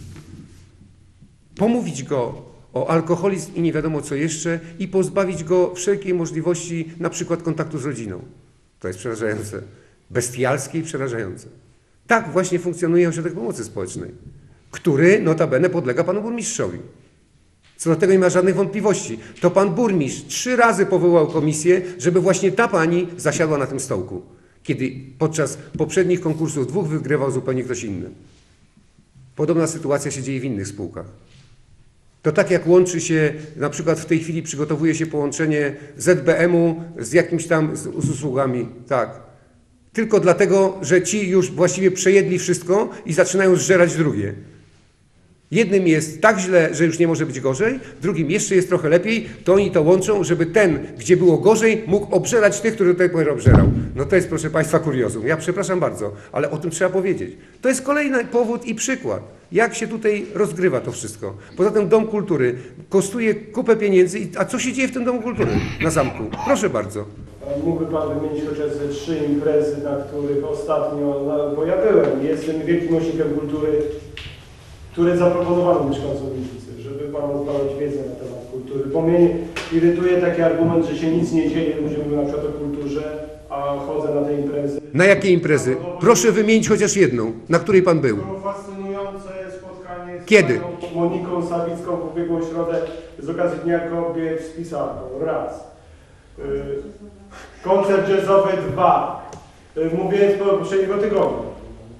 A: pomówić go o alkoholizm i nie wiadomo co jeszcze i pozbawić go wszelkiej możliwości na przykład kontaktu z rodziną. To jest przerażające. Bestialskie i przerażające. Tak właśnie funkcjonuje ośrodek pomocy społecznej, który notabene podlega panu burmistrzowi. Co do tego nie ma żadnych wątpliwości. To pan burmistrz trzy razy powołał komisję, żeby właśnie ta pani zasiadła na tym stołku, kiedy podczas poprzednich konkursów dwóch wygrywał zupełnie ktoś inny. Podobna sytuacja się dzieje w innych spółkach. To tak jak łączy się, na przykład w tej chwili przygotowuje się połączenie Z B M-u z jakimś tam z, z usługami, tak. Tylko dlatego, że ci już właściwie przejedli wszystko i zaczynają zżerać drugie. Jednym jest tak źle, że już nie może być gorzej, drugim jeszcze jest trochę lepiej, to oni to łączą, żeby ten, gdzie było gorzej, mógł obżerać tych, który do tej pory obżerał. No to jest, proszę państwa, kuriozum. Ja przepraszam bardzo, ale o tym trzeba powiedzieć. To jest kolejny powód i przykład, jak się tutaj rozgrywa to wszystko. Poza tym Dom Kultury kosztuje kupę pieniędzy, a co się dzieje w tym Domu Kultury na zamku? Proszę bardzo.
C: Mógłby pan wymienić chociaż ze trzy imprezy, na których ostatnio, no, bo ja byłem, jestem wielkim nośnikiem kultury, które zaproponowano mieszkańcom Wilczycy, żeby panu zdobyć wiedzę na temat kultury. Bo mnie irytuje taki argument, że się nic nie dzieje, ludzie mówią na przykład o kulturze, a chodzę na te imprezy.
A: Na jakie imprezy? Proszę wymienić chociaż jedną, na której pan był.
C: Było fascynujące spotkanie z
A: Kiedy?
C: panią Moniką Sawicką w ubiegłą środę z okazji Dnia Kobiet z pisarką. Raz. Y, koncert jazzowy dwa. Y, mówiłem z poprzedniego tygodnia.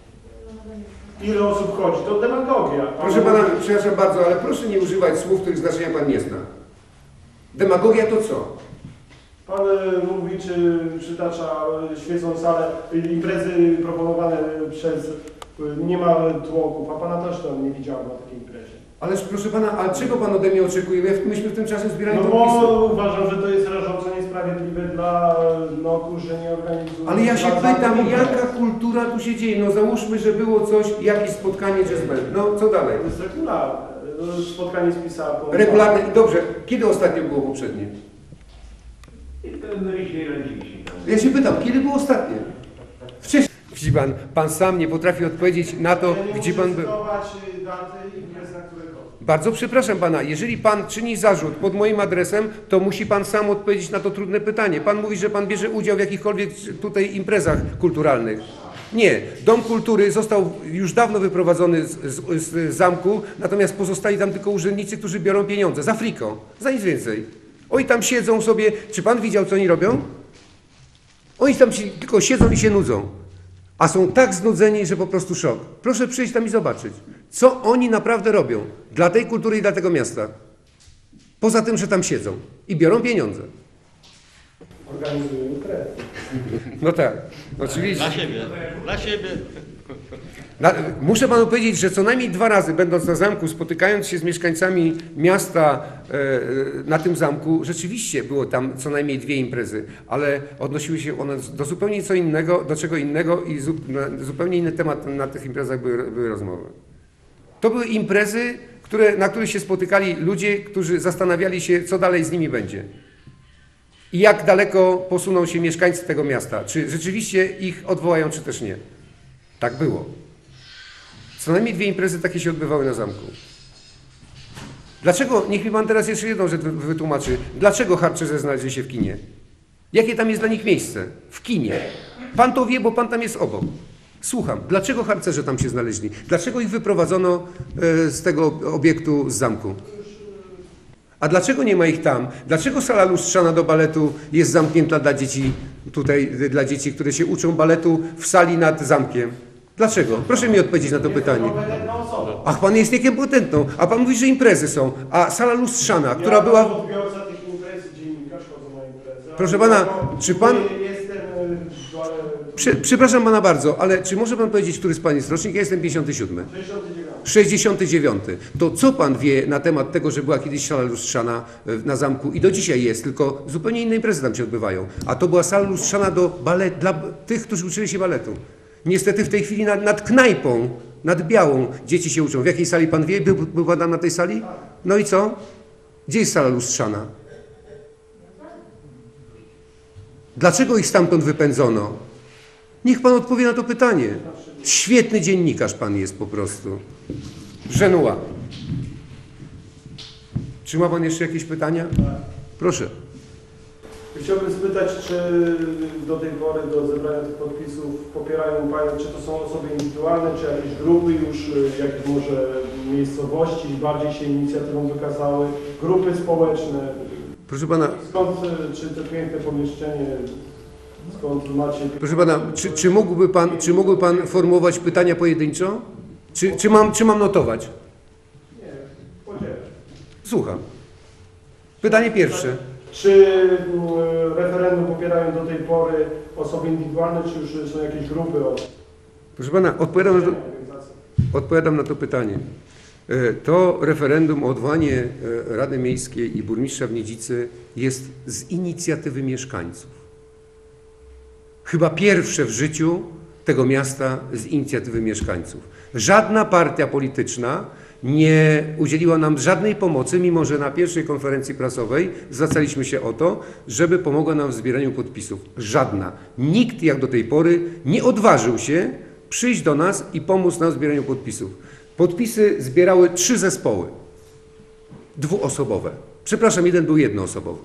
C: Ile osób chodzi? To demagogia.
A: Proszę pana, przepraszam bardzo, ale proszę nie używać słów, których znaczenia pan nie zna. Demagogia to co?
C: Pan e, mówi, czy przytacza e, świecą salę, e, imprezy proponowane przez e, nie ma tłoków, a pana też tam nie widziałem na takiej imprezie.
A: Ależ proszę pana, a czego pan ode mnie oczekuje? Myśmy w tym czasie zbierali
C: No
A: podpisy.
C: bo uważam, że to jest rażąco niesprawiedliwe dla N O K-u, że nie organizuje...
A: Ale ja się
C: dla
A: pytam,
C: imprez.
A: jaka kultura tu się dzieje? No załóżmy, że było coś, jakieś spotkanie jazz band. No co dalej?
C: To jest regularne. No, spotkanie z pisarką.
A: Regularne. Dobrze, kiedy ostatnio było poprzednie? Ja się pytam, kiedy było ostatnie? Wcześniej. Widzi pan, pan sam nie potrafi odpowiedzieć na to,
C: Ja nie
A: gdzie
C: muszę
A: pan był.
C: cytować daty imprez, na które chodzę.
A: Bardzo przepraszam pana, jeżeli pan czyni zarzut pod moim adresem, to musi pan sam odpowiedzieć na to trudne pytanie. Pan mówi, że pan bierze udział w jakichkolwiek tutaj imprezach kulturalnych. Nie. Dom Kultury został już dawno wyprowadzony z, z, z zamku, natomiast pozostali tam tylko urzędnicy, którzy biorą pieniądze za friko, za nic więcej. Oni tam siedzą sobie. Czy pan widział, co oni robią? Oni tam się, tylko siedzą i się nudzą. A są tak znudzeni, że po prostu szok. Proszę przyjść tam i zobaczyć, co oni naprawdę robią dla tej kultury i dla tego miasta. Poza tym, że tam siedzą i biorą pieniądze.
C: Organizują imprezy.
A: No tak, oczywiście.
G: Dla siebie, dla siebie.
A: Na, muszę panu powiedzieć, że co najmniej dwa razy, będąc na zamku, spotykając się z mieszkańcami miasta e, na tym zamku, rzeczywiście było tam co najmniej dwie imprezy, ale odnosiły się one do zupełnie co innego, do czego innego i zu, na, zupełnie inny temat na tych imprezach były, były rozmowy. To były imprezy, które, na których się spotykali ludzie, którzy zastanawiali się, co dalej z nimi będzie. I jak daleko posuną się mieszkańcy tego miasta. Czy rzeczywiście ich odwołają, czy też nie. Tak było. Co najmniej dwie imprezy takie się odbywały na zamku. Dlaczego, niech mi pan teraz jeszcze jedną rzecz wytłumaczy, dlaczego harcerze znaleźli się w kinie? Jakie tam jest dla nich miejsce? W kinie. Pan to wie, bo pan tam jest obok. Słucham, dlaczego harcerze tam się znaleźli? Dlaczego ich wyprowadzono z tego obiektu z zamku? A dlaczego nie ma ich tam? Dlaczego sala lustrzana do baletu jest zamknięta dla dzieci, tutaj dla dzieci, które się uczą baletu w sali nad zamkiem? Dlaczego? Proszę mi odpowiedzieć na to pytanie. Ach, pan jest niekompetentną, a pan mówi, że imprezy są, a sala lustrzana, która była...
C: Odbiorca tych imprez, dziennikarz chodzą na imprezę.
A: Proszę pana, czy pan...
C: Jestem...
A: Prze, przepraszam pana bardzo, ale czy może pan powiedzieć, który z pan jest rocznik? Ja jestem pięćdziesiąty siódmy. sześćdziesiąty dziewiąty. To co pan wie na temat tego, że była kiedyś sala lustrzana na zamku i do dzisiaj jest, tylko zupełnie inne imprezy tam się odbywają. A to była sala lustrzana do balet, dla tych, którzy uczyli się baletu. Niestety w tej chwili nad, nad knajpą, nad Białą dzieci się uczą. W jakiej sali pan wie? Był, był pan tam na tej sali? No i co? Gdzie jest sala lustrzana? Dlaczego ich stamtąd wypędzono? Niech pan odpowie na to pytanie. Świetny dziennikarz pan jest po prostu. Żenua. Czy ma pan jeszcze jakieś pytania? Proszę.
C: Chciałbym spytać, czy do tej pory, do zebrania tych podpisów popierają Panie, czy to są osoby indywidualne, czy jakieś grupy już, jakieś może miejscowości bardziej się inicjatywą wykazały, grupy społeczne?
A: Proszę pana.
C: Skąd, czy to piękne pomieszczenie, skąd macie...
A: Proszę pana, czy, czy, mógłby pan, czy mógłby pan formułować pytania pojedynczo? Czy, czy, mam, czy mam notować?
C: Nie, podzielam.
A: Słucham. Pytanie pierwsze.
C: Czy referendum popierają do tej pory osoby indywidualne, czy już są jakieś grupy osób?
A: Proszę pana, odpowiadam na to, odpowiadam na to pytanie. To referendum o odwołanie Rady Miejskiej i burmistrza w Niedzicy jest z inicjatywy mieszkańców. Chyba pierwsze w życiu tego miasta z inicjatywy mieszkańców. Żadna partia polityczna nie udzieliła nam żadnej pomocy, mimo że na pierwszej konferencji prasowej zwracaliśmy się o to, żeby pomogła nam w zbieraniu podpisów. Żadna. Nikt jak do tej pory nie odważył się przyjść do nas i pomóc nam w zbieraniu podpisów. Podpisy zbierały trzy zespoły. Dwuosobowe. Przepraszam, jeden był jednoosobowy.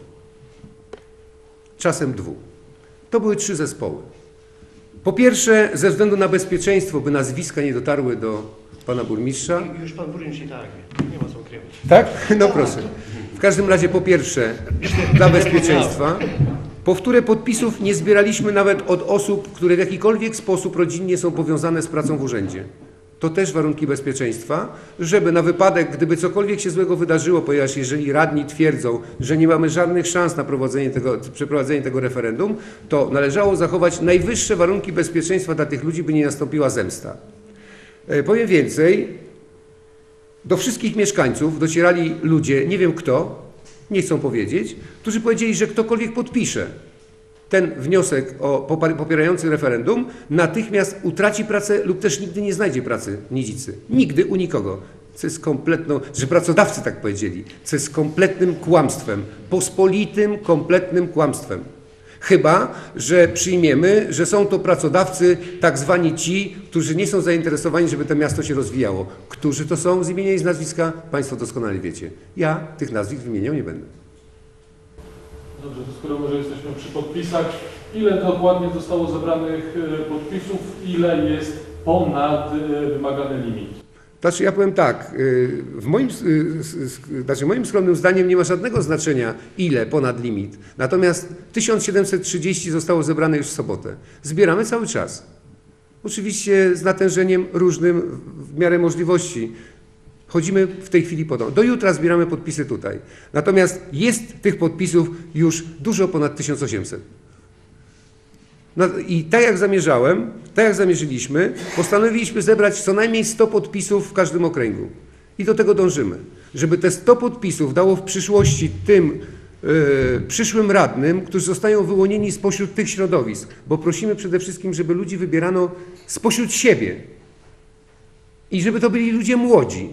A: Czasem dwu. To były trzy zespoły. Po pierwsze, ze względu na bezpieczeństwo, by nazwiska nie dotarły do pana burmistrza.
D: Już pan burmistrz i tak wie, nie ma co ukrywać.
A: Tak? No proszę. W każdym razie po pierwsze, dla bezpieczeństwa. Powtórę podpisów nie zbieraliśmy nawet od osób, które w jakikolwiek sposób rodzinnie są powiązane z pracą w urzędzie. To też warunki bezpieczeństwa, żeby na wypadek, gdyby cokolwiek się złego wydarzyło, ponieważ jeżeli radni twierdzą, że nie mamy żadnych szans na prowadzenie tego, przeprowadzenie tego referendum, to należało zachować najwyższe warunki bezpieczeństwa dla tych ludzi, by nie nastąpiła zemsta. Powiem więcej, do wszystkich mieszkańców docierali ludzie, nie wiem kto, nie chcą powiedzieć, którzy powiedzieli, że ktokolwiek podpisze ten wniosek o popierający referendum, natychmiast utraci pracę lub też nigdy nie znajdzie pracy w Niedzicy. Nigdy u nikogo. Co jest kompletną, że pracodawcy tak powiedzieli, co jest kompletnym kłamstwem, pospolitym, kompletnym kłamstwem. Chyba że przyjmiemy, że są to pracodawcy tak zwani ci, którzy nie są zainteresowani, żeby to miasto się rozwijało. Którzy to są z imienia i z nazwiska? Państwo doskonale wiecie. Ja tych nazwisk wymieniał nie będę.
E: Dobrze, to skoro może jesteśmy przy podpisach, ile dokładnie zostało zebranych podpisów, ile jest ponad wymagany limit?
A: Znaczy ja powiem tak, y, w moim, y, y, znaczy moim skromnym zdaniem nie ma żadnego znaczenia ile ponad limit. Natomiast tysiąc siedemset trzydzieści zostało zebrane już w sobotę. Zbieramy cały czas. Oczywiście z natężeniem różnym w miarę możliwości. Chodzimy w tej chwili po domu. Do jutra zbieramy podpisy tutaj. Natomiast jest tych podpisów już dużo ponad tysiąc osiemset. No i tak jak zamierzałem, tak jak zamierzyliśmy, postanowiliśmy zebrać co najmniej sto podpisów w każdym okręgu. I do tego dążymy. Żeby te sto podpisów dało w przyszłości tym yy, przyszłym radnym, którzy zostają wyłonieni spośród tych środowisk. Bo prosimy przede wszystkim, żeby ludzi wybierano spośród siebie. I żeby to byli ludzie młodzi,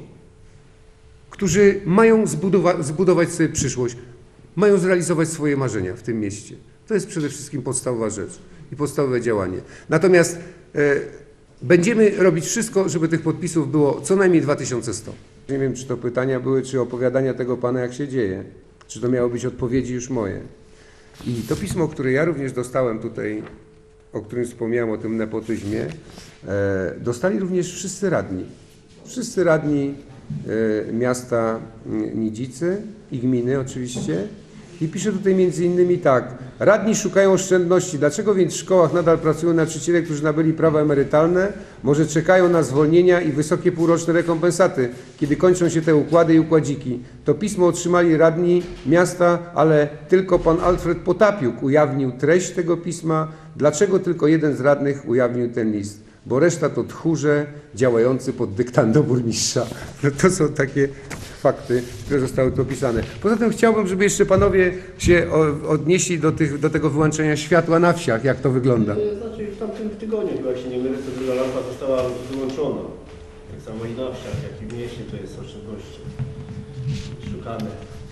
A: którzy mają zbudowa- zbudować sobie przyszłość, mają zrealizować swoje marzenia w tym mieście. To jest przede wszystkim podstawowa rzecz i podstawowe działanie. Natomiast e, będziemy robić wszystko, żeby tych podpisów było co najmniej dwa tysiące sto. Nie wiem, czy to pytania były, czy opowiadania tego pana, jak się dzieje, czy to miały być odpowiedzi już moje. I to pismo, które ja również dostałem tutaj, o którym wspomniałem, o tym nepotyzmie, e, dostali również wszyscy radni. Wszyscy radni e, miasta Nidzicy i gminy oczywiście. I pisze tutaj między innymi tak. Radni szukają oszczędności. Dlaczego więc w szkołach nadal pracują nauczyciele, którzy nabyli prawa emerytalne? Może czekają na zwolnienia i wysokie półroczne rekompensaty, kiedy kończą się te układy i układziki. To pismo otrzymali radni miasta, ale tylko pan Alfred Potapiuk ujawnił treść tego pisma. Dlaczego tylko jeden z radnych ujawnił ten list? Bo reszta to tchórze działający pod dyktando burmistrza. No to są takie fakty, które zostały tu opisane. Poza tym chciałbym, żeby jeszcze panowie się odnieśli do, tych, do tego wyłączenia światła na wsiach, jak to wygląda.
D: Znaczy w tamtym tygodniu, jak się nie mylę, to druga lampa została wyłączona. Tak samo i na wsiach, jak i w mieście to jest oszczędności szukane.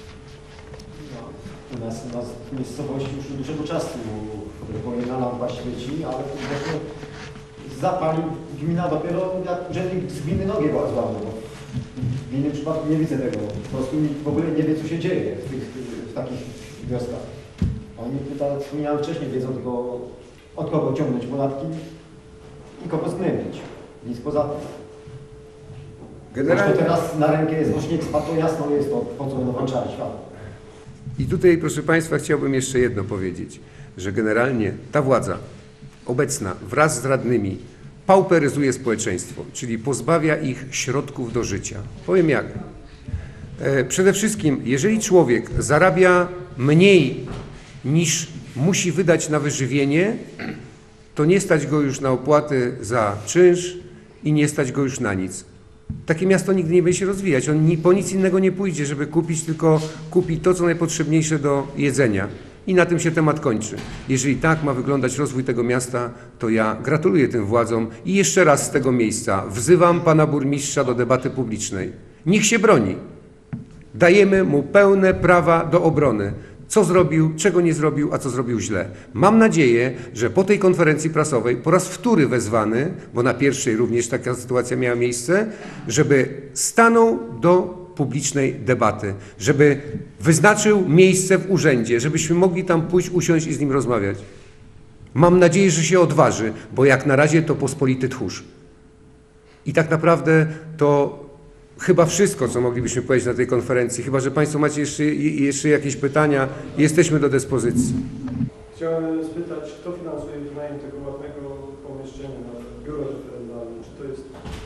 B: No, u nas, u nas w miejscowości już od dużego czasu bo jedna lampa świeci, ale właśnie zapalił gmina dopiero jak urzędnik z gminy nogi była złamał. W innym przypadku nie widzę tego. Po prostu nikt w ogóle nie wie, co się dzieje w, tych, w takich wioskach. Oni tutaj, wspomniałem wcześniej, wiedzą tylko od kogo ciągnąć podatki i kogo zgnębić. Nic poza tym.
A: Generalnie...
B: Zresztą teraz na rękę jest właśnie to jasno jest to, po co będą włączali światło.
A: I tutaj, proszę Państwa, chciałbym jeszcze jedno powiedzieć, że generalnie ta władza obecna wraz z radnymi pauperyzuje społeczeństwo, czyli pozbawia ich środków do życia. Powiem jak. E, przede wszystkim, jeżeli człowiek zarabia mniej niż musi wydać na wyżywienie, to nie stać go już na opłaty za czynsz i nie stać go już na nic. Takie miasto nigdy nie będzie się rozwijać. On ni, po nic innego nie pójdzie, żeby kupić, tylko kupi to, co najpotrzebniejsze do jedzenia. I na tym się temat kończy. Jeżeli tak ma wyglądać rozwój tego miasta, to ja gratuluję tym władzom i jeszcze raz z tego miejsca wzywam pana burmistrza do debaty publicznej. Niech się broni. Dajemy mu pełne prawa do obrony. Co zrobił, czego nie zrobił, a co zrobił źle. Mam nadzieję, że po tej konferencji prasowej, po raz wtóry wezwany, bo na pierwszej również taka sytuacja miała miejsce, żeby stanął do publicznej debaty, żeby wyznaczył miejsce w urzędzie, żebyśmy mogli tam pójść, usiąść i z nim rozmawiać. Mam nadzieję, że się odważy, bo jak na razie to pospolity tchórz. I tak naprawdę to chyba wszystko, co moglibyśmy powiedzieć na tej konferencji, chyba że Państwo macie jeszcze, jeszcze jakieś pytania, jesteśmy do dyspozycji.
C: Chciałem spytać, kto finansuje wynajem tego ładnego pomieszczenia na biuro referendalne? Czy to jest...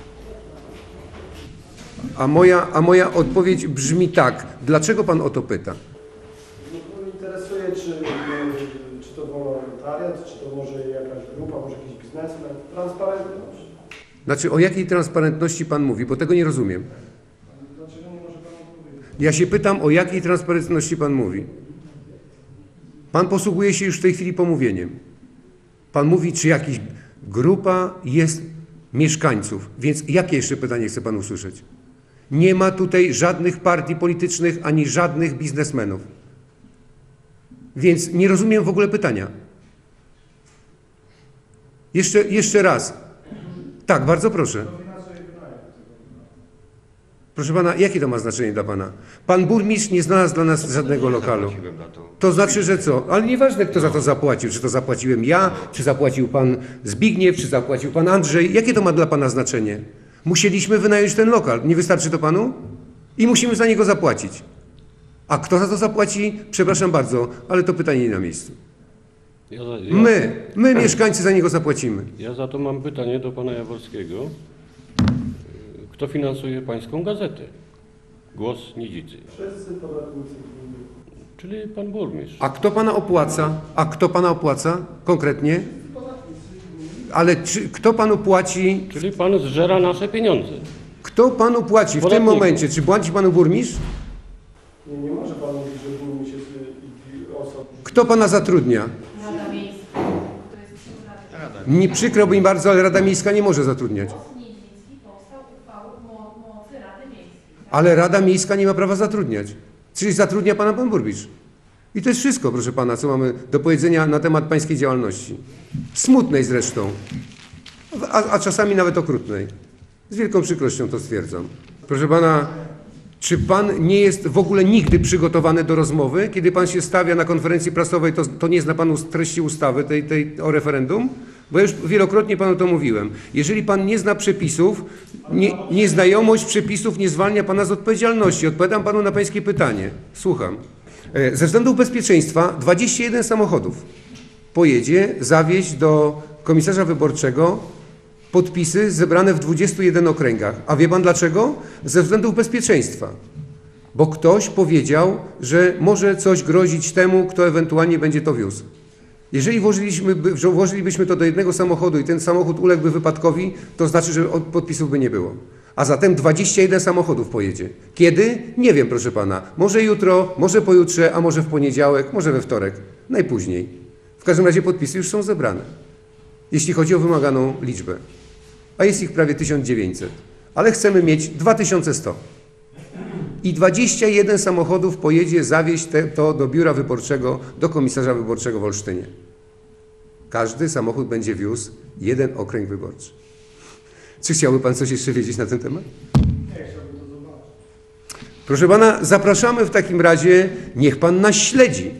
A: A moja, a moja odpowiedź brzmi tak. Dlaczego Pan o to pyta?
C: No, mnie interesuje, czy, czy to wolontariat, czy to może jakaś grupa, może jakiś biznesmen. Transparentność.
A: Znaczy, o jakiej transparentności Pan mówi? Bo tego nie rozumiem.
C: Dlaczego nie może Pan odpowiedzieć?
A: Ja się pytam, o jakiej transparentności Pan mówi. Pan posługuje się już w tej chwili pomówieniem. Pan mówi, czy jakaś grupa jest mieszkańców. Więc jakie jeszcze pytanie chce Pan usłyszeć? Nie ma tutaj żadnych partii politycznych, ani żadnych biznesmenów. Więc nie rozumiem w ogóle pytania. Jeszcze, jeszcze raz. Tak, bardzo proszę. Proszę Pana, jakie to ma znaczenie dla Pana? Pan burmistrz nie znalazł dla nas żadnego lokalu. To znaczy, że co? Ale nieważne, kto za to zapłacił. Czy to zapłaciłem ja, czy zapłacił Pan Zbigniew, czy zapłacił Pan Andrzej. Jakie to ma dla Pana znaczenie? Musieliśmy wynająć ten lokal. Nie wystarczy to panu? I musimy za niego zapłacić. A kto za to zapłaci? Przepraszam bardzo, ale to pytanie nie na miejscu.
H: Ja, za- ja,
A: My, my mieszkańcy za niego zapłacimy.
H: ja za to mam pytanie do pana Jaworskiego. Kto finansuje pańską gazetę? Głos Nidzicy.
C: Wszyscy podatnicy.
H: Czyli pan burmistrz.
A: A kto pana opłaca? A kto pana opłaca konkretnie? Ale czy, kto panu płaci?
H: Czyli pan zżera nasze pieniądze.
A: Kto panu płaci w tym
H: Podatników.
A: momencie? Czy płaci panu burmistrz?
C: Nie, nie może pan mówić, że burmistrz jest y, y, osobą.
A: Kto pana zatrudnia?
F: Rada Miejska. To jest rada.
A: Nie, przykro mi bardzo, ale Rada Miejska nie może zatrudniać.
F: Niedzicki powstał uchwałą mo- mocy Rady Miejskiej.
A: Ale Rada Miejska nie ma prawa zatrudniać. Czyli zatrudnia pana pan burmistrz. I to jest wszystko, proszę pana, co mamy do powiedzenia na temat pańskiej działalności. Smutnej zresztą, a, a czasami nawet okrutnej. Z wielką przykrością to stwierdzam. Proszę pana, czy pan nie jest w ogóle nigdy przygotowany do rozmowy? Kiedy pan się stawia na konferencji prasowej, to, to nie zna pan ust- treści ustawy tej, tej o referendum? Bo ja już wielokrotnie panu to mówiłem. Jeżeli pan nie zna przepisów, nie, nieznajomość przepisów nie zwalnia pana z odpowiedzialności. Odpowiadam panu na pańskie pytanie. Słucham. E, Ze względów bezpieczeństwa dwadzieścia jeden samochodów pojedzie zawieźć do komisarza wyborczego podpisy zebrane w dwudziestu jeden okręgach. A wie pan dlaczego? Ze względów bezpieczeństwa. Bo ktoś powiedział, że może coś grozić temu, kto ewentualnie będzie to wiózł. Jeżeli włożyliśmy, że włożylibyśmy to do jednego samochodu i ten samochód uległby wypadkowi, to znaczy, że od- podpisów by nie było. A zatem dwadzieścia jeden samochodów pojedzie. Kiedy? Nie wiem, proszę pana. Może jutro, może pojutrze, a może w poniedziałek, może we wtorek. Najpóźniej. W każdym razie podpisy już są zebrane. Jeśli chodzi o wymaganą liczbę. A jest ich prawie tysiąc dziewięćset. Ale chcemy mieć dwa tysiące sto. I dwadzieścia jeden samochodów pojedzie zawieźć te, to do biura wyborczego, do komisarza wyborczego w Olsztynie. Każdy samochód będzie wiózł jeden okręg wyborczy. Czy chciałby pan coś jeszcze wiedzieć na ten temat? Proszę pana, zapraszamy w takim razie, niech pan nas śledzi.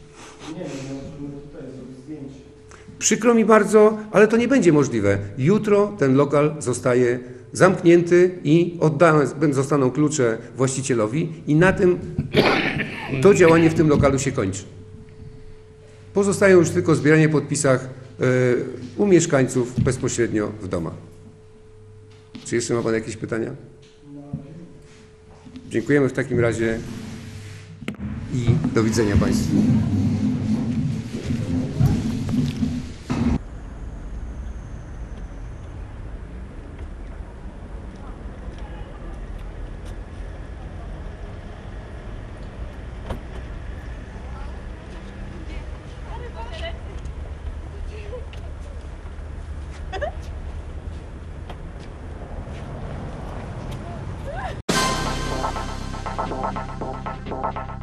A: Przykro mi bardzo, ale to nie będzie możliwe. Jutro ten lokal zostaje zamknięty i oddane zostaną klucze właścicielowi i na tym to działanie w tym lokalu się kończy. Pozostają już tylko zbieranie podpisach y, u mieszkańców bezpośrednio w domach. Czy jeszcze ma pan jakieś pytania? Dziękujemy w takim razie i do widzenia państwu.
I: Thank you.